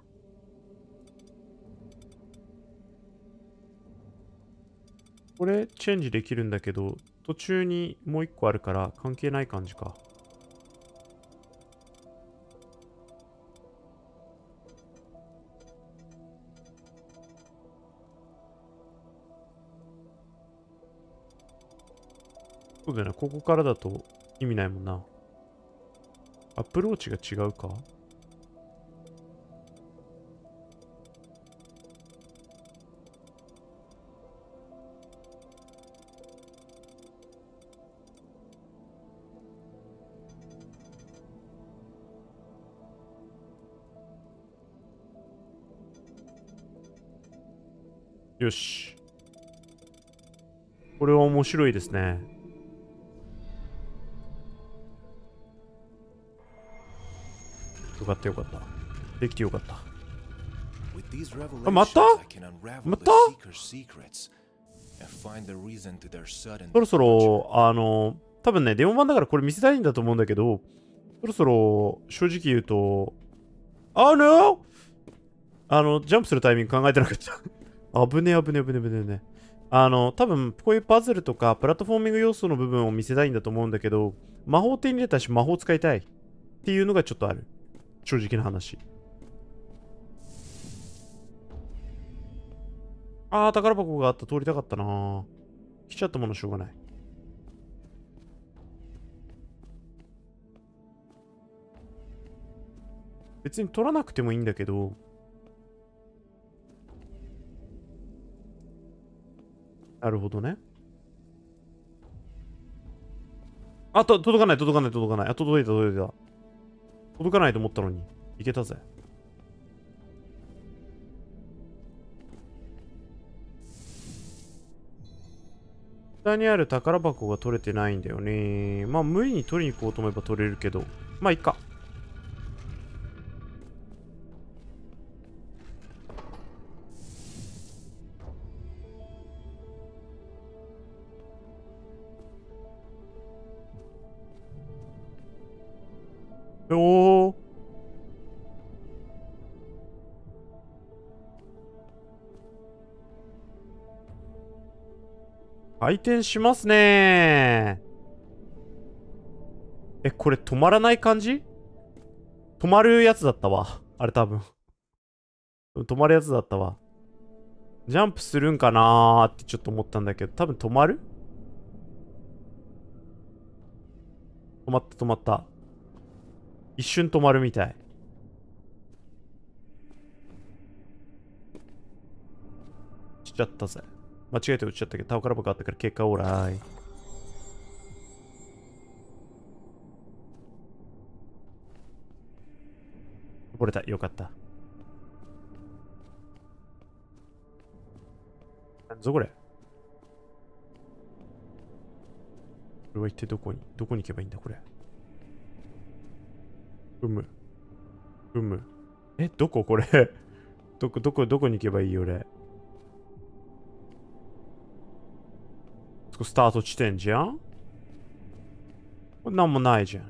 これチェンジできるんだけど、途中にもう一個あるから関係ない感じか。そうだよね。ここからだと意味ないもんな。アプローチが違うか。よし。これは面白いですね。よかったよかった。できてよかった。あ、またまたそろそろ、あの、多分ね、デモ版だからこれ見せたいんだと思うんだけど、そろそろ正直言うと、あのあの、ジャンプするタイミング考えてなかった。危ねえ危ねえ危ねえ危ねえね。あの、多分こういうパズルとかプラットフォーミング要素の部分を見せたいんだと思うんだけど、魔法手に入れたし魔法使いたいっていうのがちょっとある。正直な話。あー、宝箱があった通りたかったなー。来ちゃったものしょうがない。別に取らなくてもいいんだけど、なるほどね。あ、と、届かない、届かない、届かない。あ、届いた、届いた。届かないと思ったのに。いけたぜ。下にある宝箱が取れてないんだよね。まあ、無理に取りに行こうと思えば取れるけど。まあ、いっか。 おお。回転しますねー。え、これ止まらない感じ？止まるやつだったわ。あれ多分。止まるやつだったわ。ジャンプするんかなーってちょっと思ったんだけど、多分止まる？止まった止まった。一瞬止まるみたい。しちゃったぜ。間違えて落ちちゃったけど、タオカラバがあったから結果オーライ。これた。よかった。なんぞこれ。これは一体どこに、どこに行けばいいんだこれ。ふむ。ふむ。え、どここれ。どこ、どこ、どこに行けばいいよ俺。そこスタート地点じゃん？これなんもないじゃん。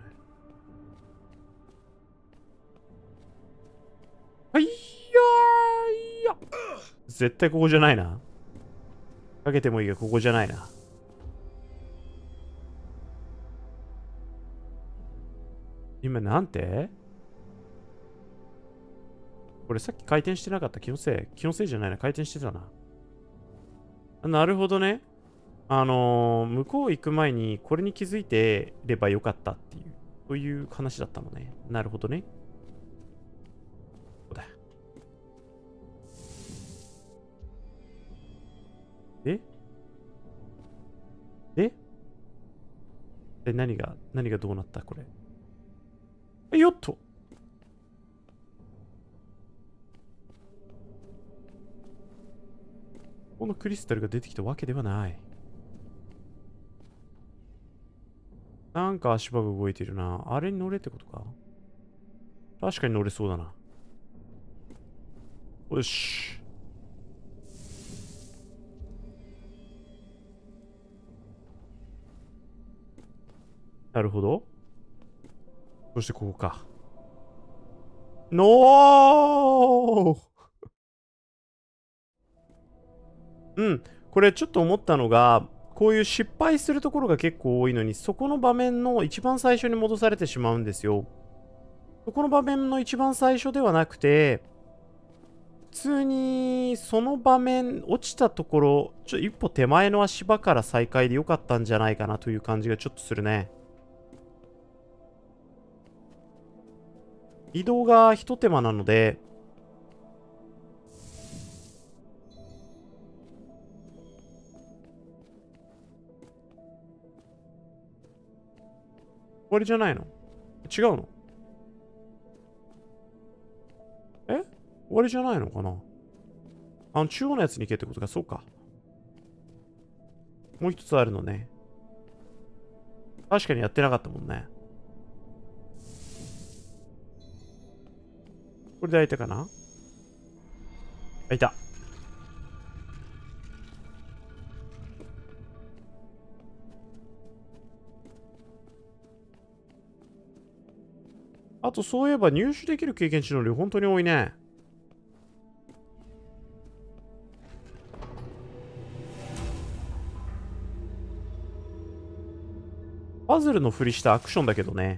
はいやーいや。絶対ここじゃないな。かけてもいいが、ここじゃないな。今なんて？これさっき回転してなかった？気のせい？気のせいじゃないな。回転してたな。なるほどね。あのー、向こう行く前にこれに気づいてればよかったっていう、そういう話だったのね。なるほどね。そうだ。ええで、何が、何がどうなったこれ。よっと。このクリスタルが出てきたわけではない。なんか足場が動いてるな。あれに乗れってことか？確かに乗れそうだな。よし。なるほど。そしてここか。ノーうん。これちょっと思ったのが、こういう失敗するところが結構多いのに、そこの場面の一番最初に戻されてしまうんですよ。そこの場面の一番最初ではなくて、普通にその場面、落ちたところ、ちょ一歩手前の足場から再開でよかったんじゃないかなという感じがちょっとするね。移動が一手間なので、終わりじゃないの？違うの？え？終わりじゃないのかな？あの中央のやつに行けってことか。そうか。もう一つあるのね。確かにやってなかったもんね。これで開いたかな？開いた。あとそういえば入手できる経験値の量本当に多いね。パズルのふりしたアクションだけどね。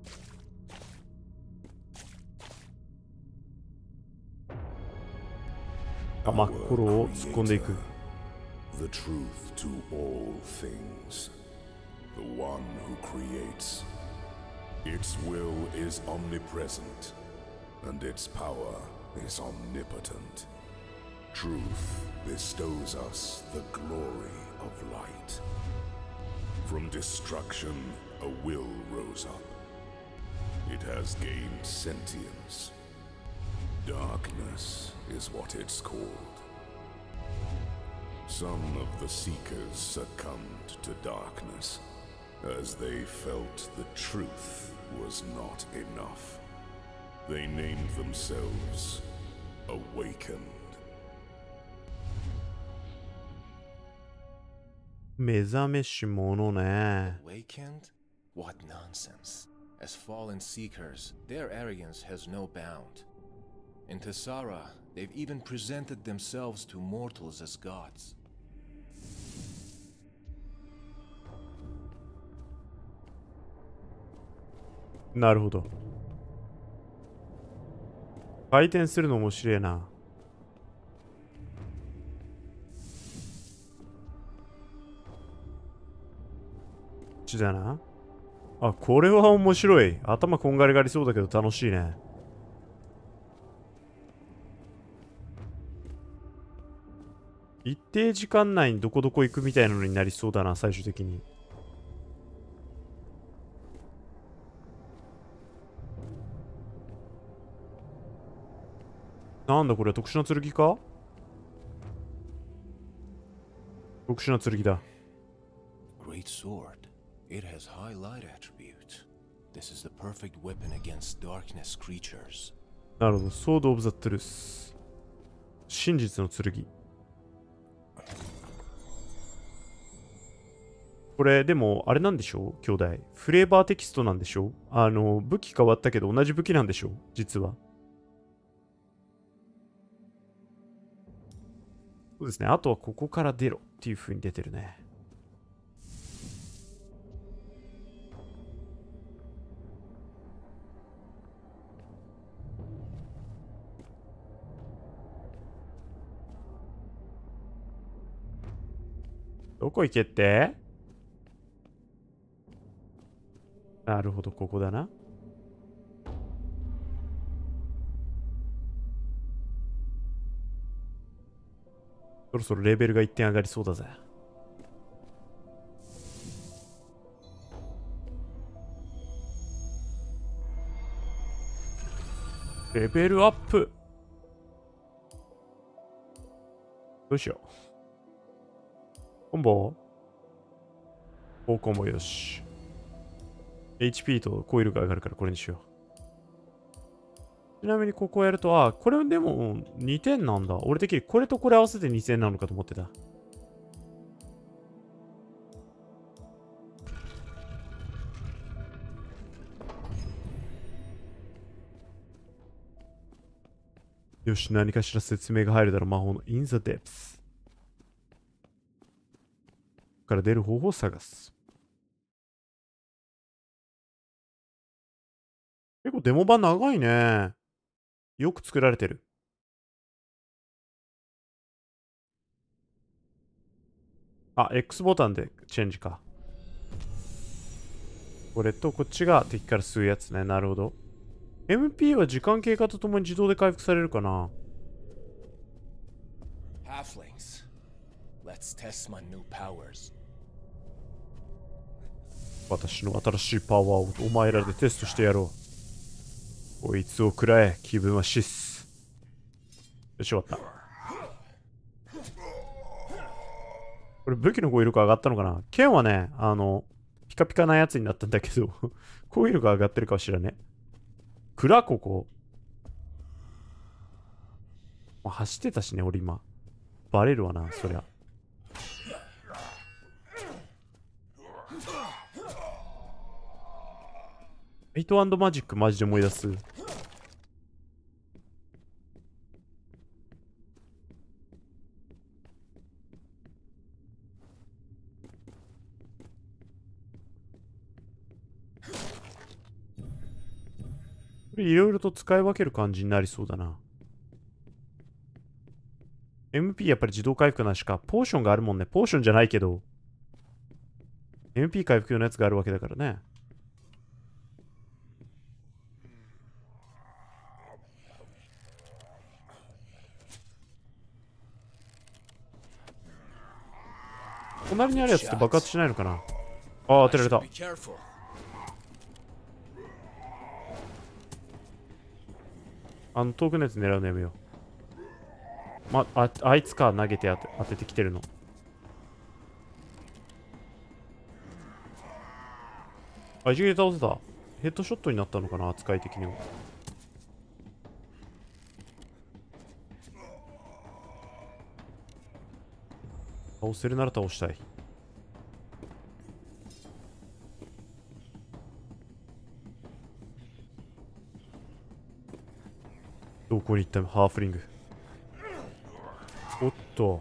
あ、真っ黒を突っ込んでいく。 The truth to all things. The one who creates. Its will is omnipresent, and its power is omnipotent. Truth bestows us the glory of light. From destruction, a will rose up. It has gained sentience. Darkness is what it's called. Some of the Seekers succumbed to darkness, as they felt the truth was not enough. They named themselves Awakened. 目覚めし者ね。 Awakened? What nonsense. As fallen seekers, their arrogance has no bound. In Tessara, they've even presented themselves to mortals as gods. なるほど。回転するの面白いな。こっちだな。あ、これは面白い。頭こんがりがりそうだけど楽しいね。一定時間内にどこどこ行くみたいなのになりそうだな、最終的に。なんだこれは特殊な剣か？特殊な剣だ。 Great sword. It has high light attribute. This is the perfect weapon against darkness creatures. なるほど。ソード・オブ・ザ・トゥルス。真実の剣。これでもあれなんでしょう兄弟。フレーバーテキストなんでしょう。あの武器変わったけど同じ武器なんでしょう実は。そうですね。あとはここから出ろっていう風に出てるね。どこ行けって？なるほど、ここだな。そろそろレベルがいってん上がりそうだぜ。レベルアップ。どうしよう。コンボ？大コンボよし。エイチピー とコイルが上がるからこれにしよう。ちなみにここやると、あ、これでもにてんなんだ。俺的にこれとこれ合わせてにせんなのかと思ってた。よし、何かしら説明が入るだろう。魔法の In the Depths。から出る方法を探す。結構デモ版長いね。よく作られてる。あ、X ボタンでチェンジか。これとこっちが敵から吸うやつね。なるほど。エムピー は時間経過とともに自動で回復されるかな。 Halflings. Let's test my new powers. 私の新しいパワーをお前らでテストしてやろう。こいつを食らえ。気分はシス。よし、終わった。これ武器のコイルが上がったのかな。剣はね、あの、ピカピカなやつになったんだけど、コイルが上がってるかもしれね。暗ここ。まあ、走ってたしね、俺今。バレるわな、そりゃ。フェイト&マジックマジで思い出す。これいろいろと使い分ける感じになりそうだな。エムピー やっぱり自動回復なしか。ポーションがあるもんね。ポーションじゃないけど エムピー 回復用のやつがあるわけだからね。隣にあるやつって爆発しないのかな。ああ、当てられた。あの遠くのやつ狙うのやめよう。ま、あ、あいつか投げて当て、当ててきてるの。あ、一撃で倒せた。ヘッドショットになったのかな、扱い的には。倒せるなら倒したい。 こに行ったハーフリング。おっと。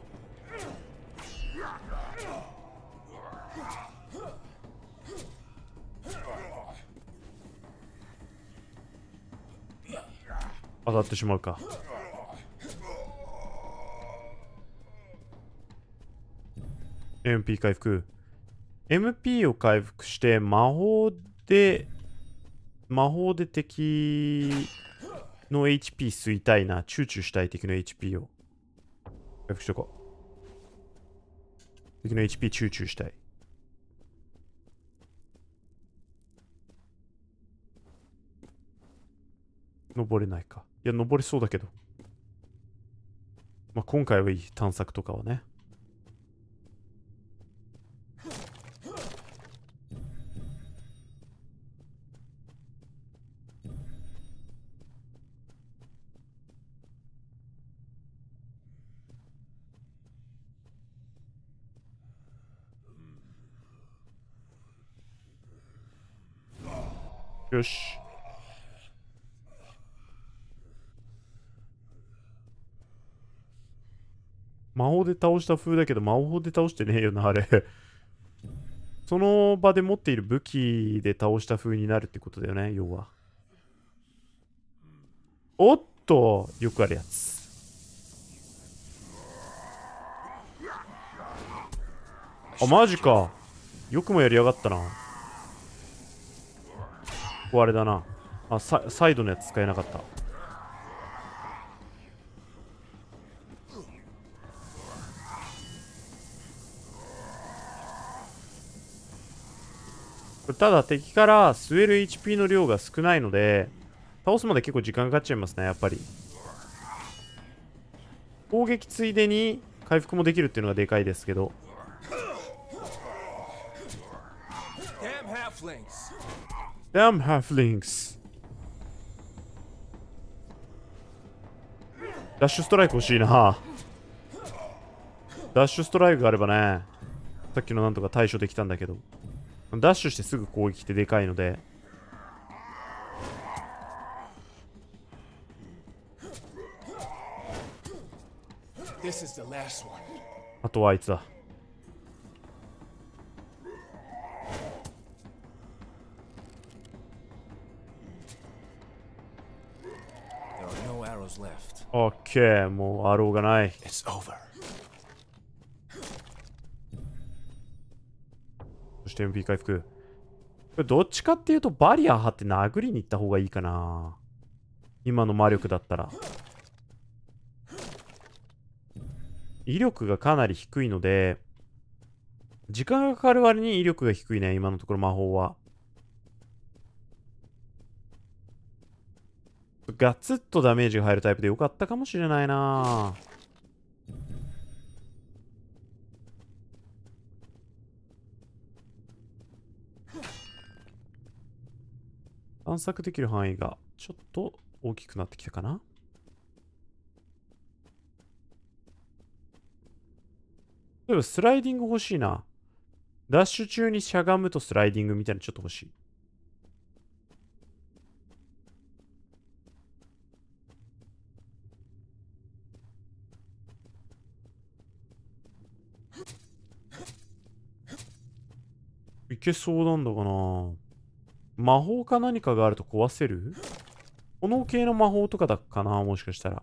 当たってしまうか。エムピー 回復。エムピー を回復して魔法で魔法で敵の エイチピー 吸いたいな。チューチューしたい敵の エイチピー を回復しとこう。敵の エイチピー チューチューしたい。登れないか。いや、登れそうだけど。まあ、今回はいい。探索とかはね。よし。魔法で倒した風だけど、魔法で倒してねえよな、あれ。その場で持っている武器で倒した風になるってことだよね、要は。おっと、よくあるやつ。あ、マジか。よくもやりやがったな。ここあれだな。あ、サ、サイドのやつ使えなかった。ただ敵から吸える エイチピー の量が少ないので、倒すまで結構時間かかっちゃいますね、やっぱり。攻撃ついでに回復もできるっていうのがでかいですけど。Damn halflings。ダッシュストライク欲しいな。ダッシュストライクがあればね、さっきのなんとか対処できたんだけど。ダッシュしてすぐ攻撃ってでかいので。あとはあいつだ。オッケー、もうアローがない。そして エムピー 回復。これどっちかっていうとバリア張って殴りに行った方がいいかな。今の魔力だったら。威力がかなり低いので、時間がかかる割に威力が低いね、今のところ魔法は。ガツッとダメージが入るタイプでよかったかもしれないな。探索できる範囲がちょっと大きくなってきたかな。例えばスライディング欲しいな。ダッシュ中にしゃがむとスライディングみたいなのちょっと欲しい。いけそうなんだかな。魔法か何かがあると壊せる？炎系の魔法とかだかな、もしかしたら。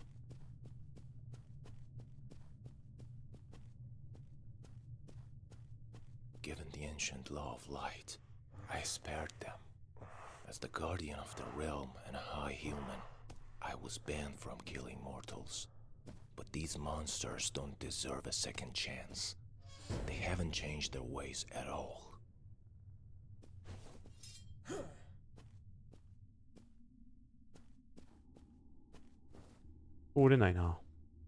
Given the ancient law of light, I spared them. As the guardian of the realm and a high human, I was banned from killing mortals. But these monsters don't deserve a second chance. They haven't changed their ways at all. 通れないな。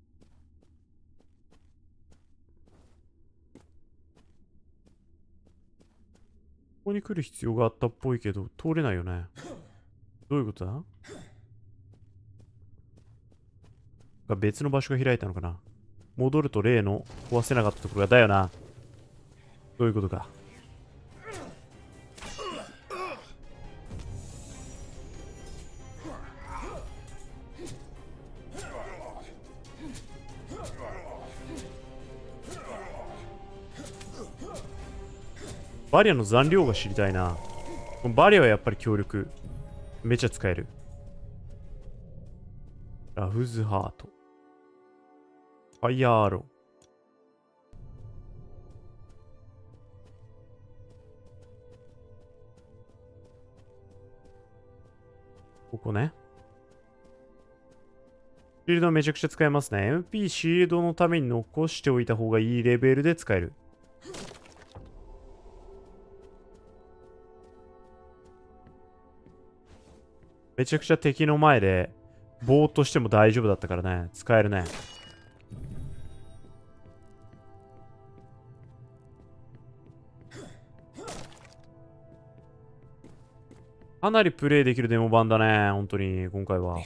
ここに来る必要があったっぽいけど通れないよね。どういうことだ？が別の場所が開いたのかな。戻ると例の壊せなかったところがだよな。どういうことか。 バリアの残量が知りたいな。バリアはやっぱり強力。めっちゃ使える。ラフズハート。ファイヤーアロー。ここね。シールドめちゃくちゃ使えますね。エムピー シールドのために残しておいた方がいいレベルで使える。めちゃくちゃ敵の前でぼーっとしても大丈夫だったからね。使えるね。かなりプレイできるデモ版だね。本当に今回は。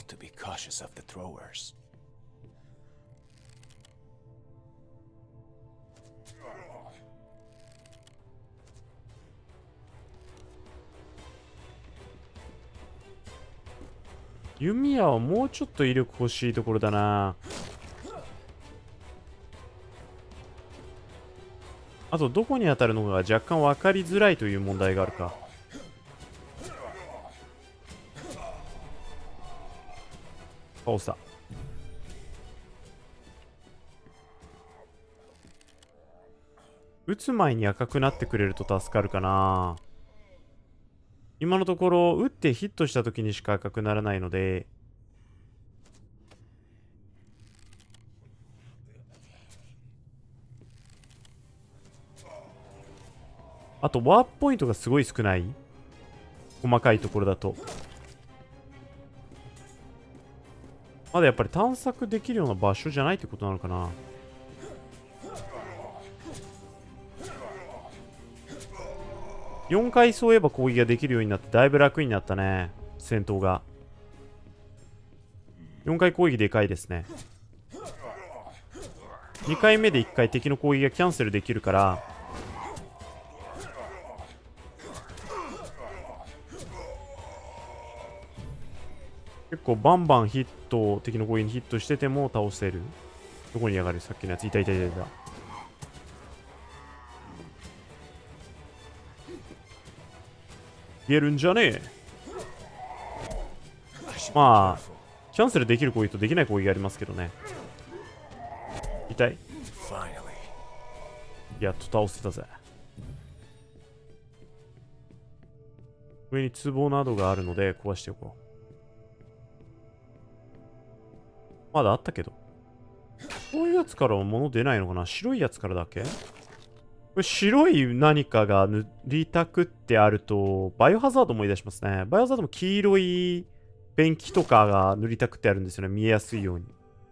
弓矢はもうちょっと威力欲しいところだな。あとどこに当たるのかが若干分かりづらいという問題があるか。倒した。撃つ前に赤くなってくれると助かるかな。今のところ撃ってヒットした時にしか赤くならないので、あとワープポイントがすごい少ない。細かいところだとまだやっぱり探索できるような場所じゃないってことなのかな。よんかいそういえば攻撃ができるようになってだいぶ楽になったね。戦闘がよんかい攻撃でかいですね。にかいめでいっかい敵の攻撃がキャンセルできるから、結構バンバンヒット、敵の攻撃にヒットしてても倒せる。どこにやがるさっきのやつ。いたいたいたいた。言えるんじゃねえ。まあキャンセルできる攻撃とできない攻撃がありますけどね。痛い。やっと倒せたぜ。上に壺などがあるので壊しておこう。まだあったけど。こういうやつからは物出ないのかな。白いやつからだけ。これ白い何かが塗りたくってあると、バイオハザード思い出しますね。バイオハザードも黄色いペンキとかが塗りたくってあるんですよね。見えやすいように。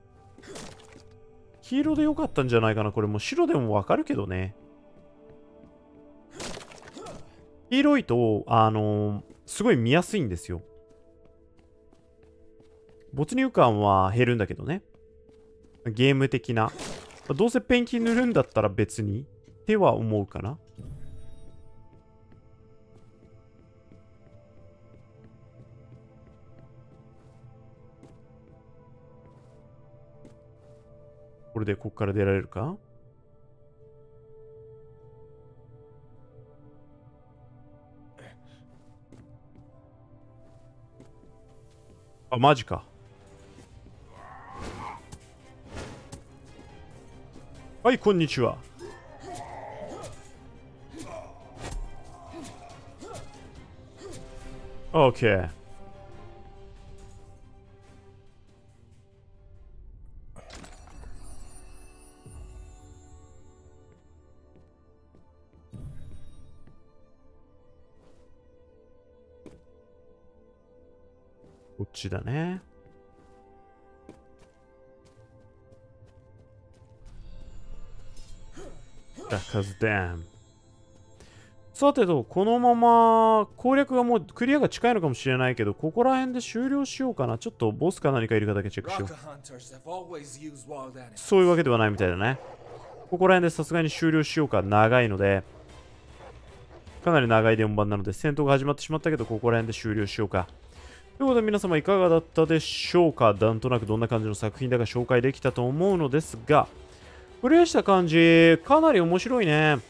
黄色でよかったんじゃないかな。これもう白でもわかるけどね。黄色いと、あのー、すごい見やすいんですよ。没入感は減るんだけどね。ゲーム的な。どうせペンキ塗るんだったら別にっては思うかな。これでここから出られるか。あ、マジか。はい、こんにちは。オッケー。こっちだね。さてと、このまま攻略がもうクリアが近いのかもしれないけど、ここら辺で終了しようかな。ちょっとボスか何かいるかだけチェックしよう。そういうわけではないみたいだね。ここら辺でさすがに終了しようか。長いので。かなり長いデモ版なので、戦闘が始まってしまったけど、ここら辺で終了しようか。ということで皆様いかがだったでしょうか。なんとなくどんな感じの作品だか紹介できたと思うのですが、プレイした感じ、かなり面白いね。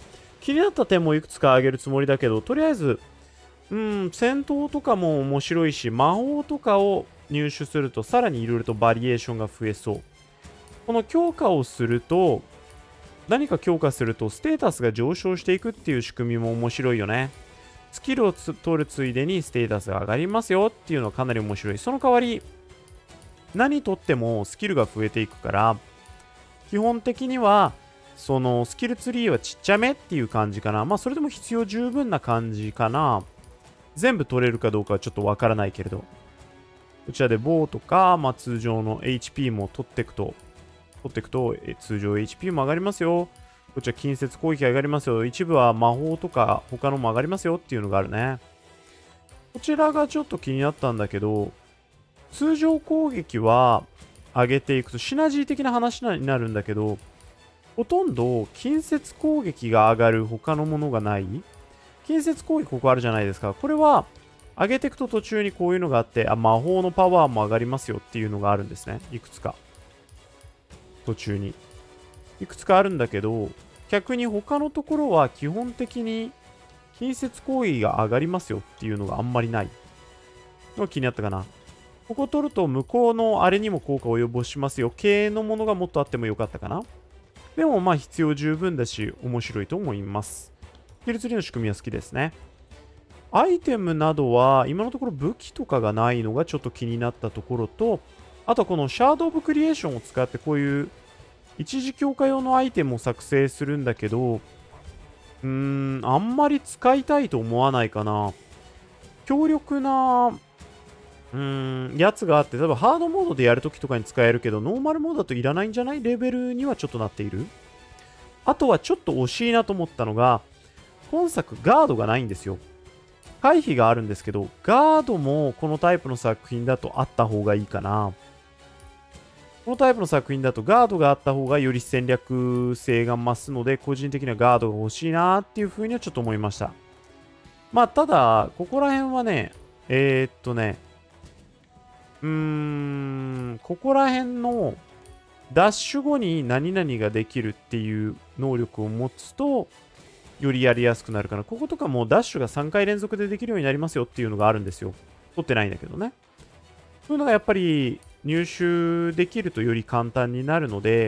気になった点もいくつか挙げるつもりだけど、とりあえず、うん、戦闘とかも面白いし、魔法とかを入手すると、さらにいろいろとバリエーションが増えそう。この強化をすると、何か強化すると、ステータスが上昇していくっていう仕組みも面白いよね。スキルを取るついでにステータスが上がりますよっていうのはかなり面白い。その代わり、何取ってもスキルが増えていくから、基本的には、そのスキルツリーはちっちゃめっていう感じかな。まあそれでも必要十分な感じかな。全部取れるかどうかはちょっとわからないけれど。こちらで棒とか、まあ通常の エイチピー も取っていくと、取っていくとえ通常 エイチピー も上がりますよ。こちら近接攻撃が上がりますよ。一部は魔法とか他のも上がりますよっていうのがあるね。こちらがちょっと気になったんだけど、通常攻撃は上げていくとシナジー的な話になるんだけど、ほとんど近接攻撃が上がる他のものがない。近接攻撃ここあるじゃないですか。これは上げていくと途中にこういうのがあって、あ、魔法のパワーも上がりますよっていうのがあるんですね。いくつか。途中に。いくつかあるんだけど、逆に他のところは基本的に近接攻撃が上がりますよっていうのがあんまりない。のが気になったかな。ここ取ると向こうのあれにも効果を及ぼしますよ系のものがもっとあってもよかったかな。でもまあ必要十分だし面白いと思います。スキルツリーの仕組みは好きですね。アイテムなどは今のところ武器とかがないのがちょっと気になったところと、あとこのシャード・オブ・クリエーションを使ってこういう一時強化用のアイテムを作成するんだけど、うーん、あんまり使いたいと思わないかな。強力な、うーん、やつがあって、例えばハードモードでやるときとかに使えるけど、ノーマルモードだといらないんじゃないレベルにはちょっとなっている。あとはちょっと惜しいなと思ったのが、本作ガードがないんですよ。回避があるんですけど、ガードもこのタイプの作品だとあった方がいいかな。このタイプの作品だとガードがあった方がより戦略性が増すので、個人的にはガードが欲しいなっていう風にはちょっと思いました。まあ、ただ、ここら辺はね、えー、っとね、うーん、ここら辺のダッシュ後に何々ができるっていう能力を持つと、よりやりやすくなるかな。こことかもダッシュがさんかい連続でできるようになりますよっていうのがあるんですよ。取ってないんだけどね。そういうのがやっぱり入手できるとより簡単になるので、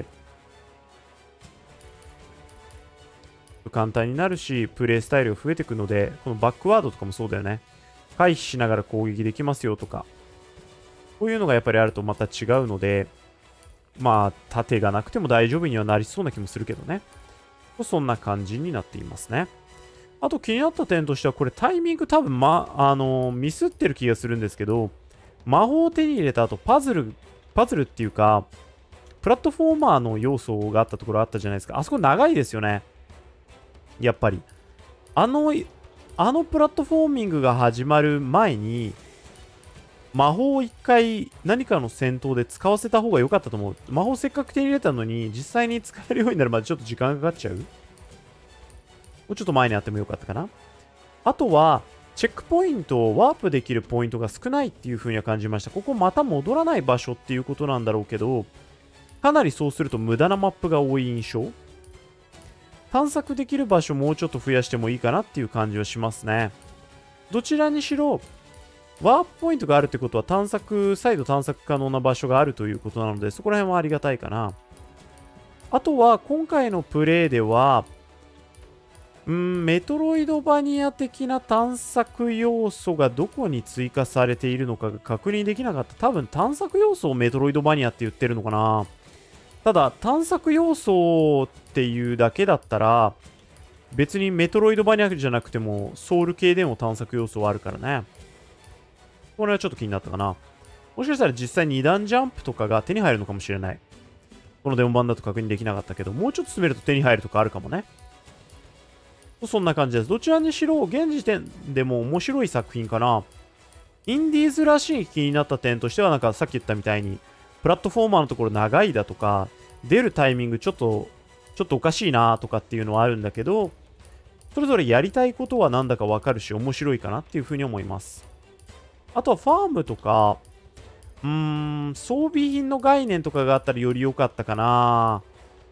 簡単になるし、プレイスタイルが増えていくので、このバックワードとかもそうだよね。回避しながら攻撃できますよとか。こういうのがやっぱりあるとまた違うので、まあ、盾がなくても大丈夫にはなりそうな気もするけどね。そんな感じになっていますね。あと気になった点としては、これタイミング多分、ま、あのー、ミスってる気がするんですけど、魔法を手に入れた後、パズル、パズルっていうか、プラットフォーマーの要素があったところあったじゃないですか。あそこ長いですよね。やっぱり。あの、あのプラットフォーミングが始まる前に、魔法を一回何かの戦闘で使わせた方が良かったと思う。魔法せっかく手に入れたのに、実際に使えるようになるまでちょっと時間がかかっちゃう。もうちょっと前にあってもよかったかな。あとは、チェックポイントをワープできるポイントが少ないっていう風には感じました。ここまた戻らない場所っていうことなんだろうけど、かなりそうすると無駄なマップが多い印象。探索できる場所もうちょっと増やしてもいいかなっていう感じはしますね。どちらにしろ、ワープポイントがあるってことは探索、再度探索可能な場所があるということなので、そこら辺はありがたいかな。あとは、今回のプレイでは、うーん、メトロイドバニア的な探索要素がどこに追加されているのかが確認できなかった。多分探索要素をメトロイドバニアって言ってるのかな。ただ、探索要素っていうだけだったら、別にメトロイドバニアじゃなくても、ソウル系でも探索要素はあるからね。これはちょっと気になったかな。もしかしたら実際に段ジャンプとかが手に入るのかもしれない。このデモ版だと確認できなかったけど、もうちょっと進めると手に入るとかあるかもね。そんな感じです。どちらにしろ、現時点でも面白い作品かな。インディーズらしい気になった点としては、なんかさっき言ったみたいに、プラットフォーマーのところ長いだとか、出るタイミングちょっと、ちょっとおかしいなとかっていうのはあるんだけど、それぞれやりたいことはなんだかわかるし、面白いかなっていうふうに思います。あとはファームとか、うーん、装備品の概念とかがあったらより良かったかな。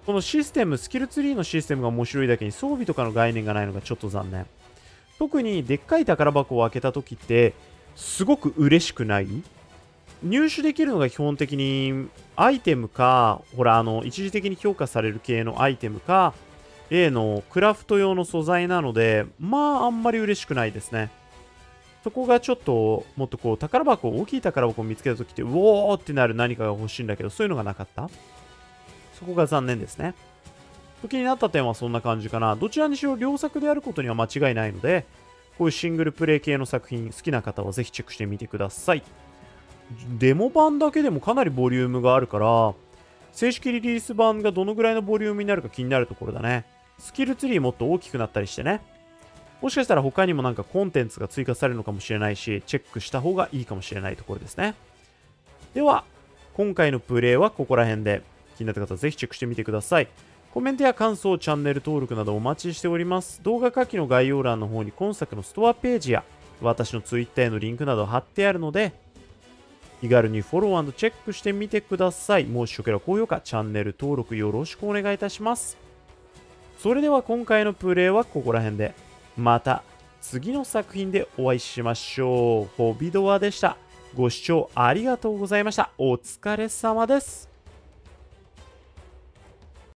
このシステム、スキルツリーのシステムが面白いだけに装備とかの概念がないのがちょっと残念。特にでっかい宝箱を開けた時ってすごく嬉しくない？入手できるのが基本的にアイテムか、ほらあの一時的に強化される系のアイテムか、例のクラフト用の素材なので、まああんまり嬉しくないですね。そこがちょっともっとこう宝箱、大きい宝箱を見つけた時ってうおーってなる何かが欲しいんだけど、そういうのがなかった。そこが残念ですね。気になった点はそんな感じかな。どちらにしろ良作であることには間違いないので、こういうシングルプレイ系の作品好きな方はぜひチェックしてみてください。デモ版だけでもかなりボリュームがあるから、正式リリース版がどのぐらいのボリュームになるか気になるところだね。スキルツリーもっと大きくなったりしてね。もしかしたら他にもなんかコンテンツが追加されるのかもしれないし、チェックした方がいいかもしれないところですね。では、今回のプレイはここら辺で。気になった方はぜひチェックしてみてください。コメントや感想、チャンネル登録などお待ちしております。動画下記の概要欄の方に今作のストアページや私の Twitter へのリンクなど貼ってあるので、気軽にフォロー&チェックしてみてください。もしよければ高評価、チャンネル登録よろしくお願いいたします。それでは今回のプレイはここら辺で。また次の作品でお会いしましょう。ホビドアでした。ご視聴ありがとうございました。お疲れ様です。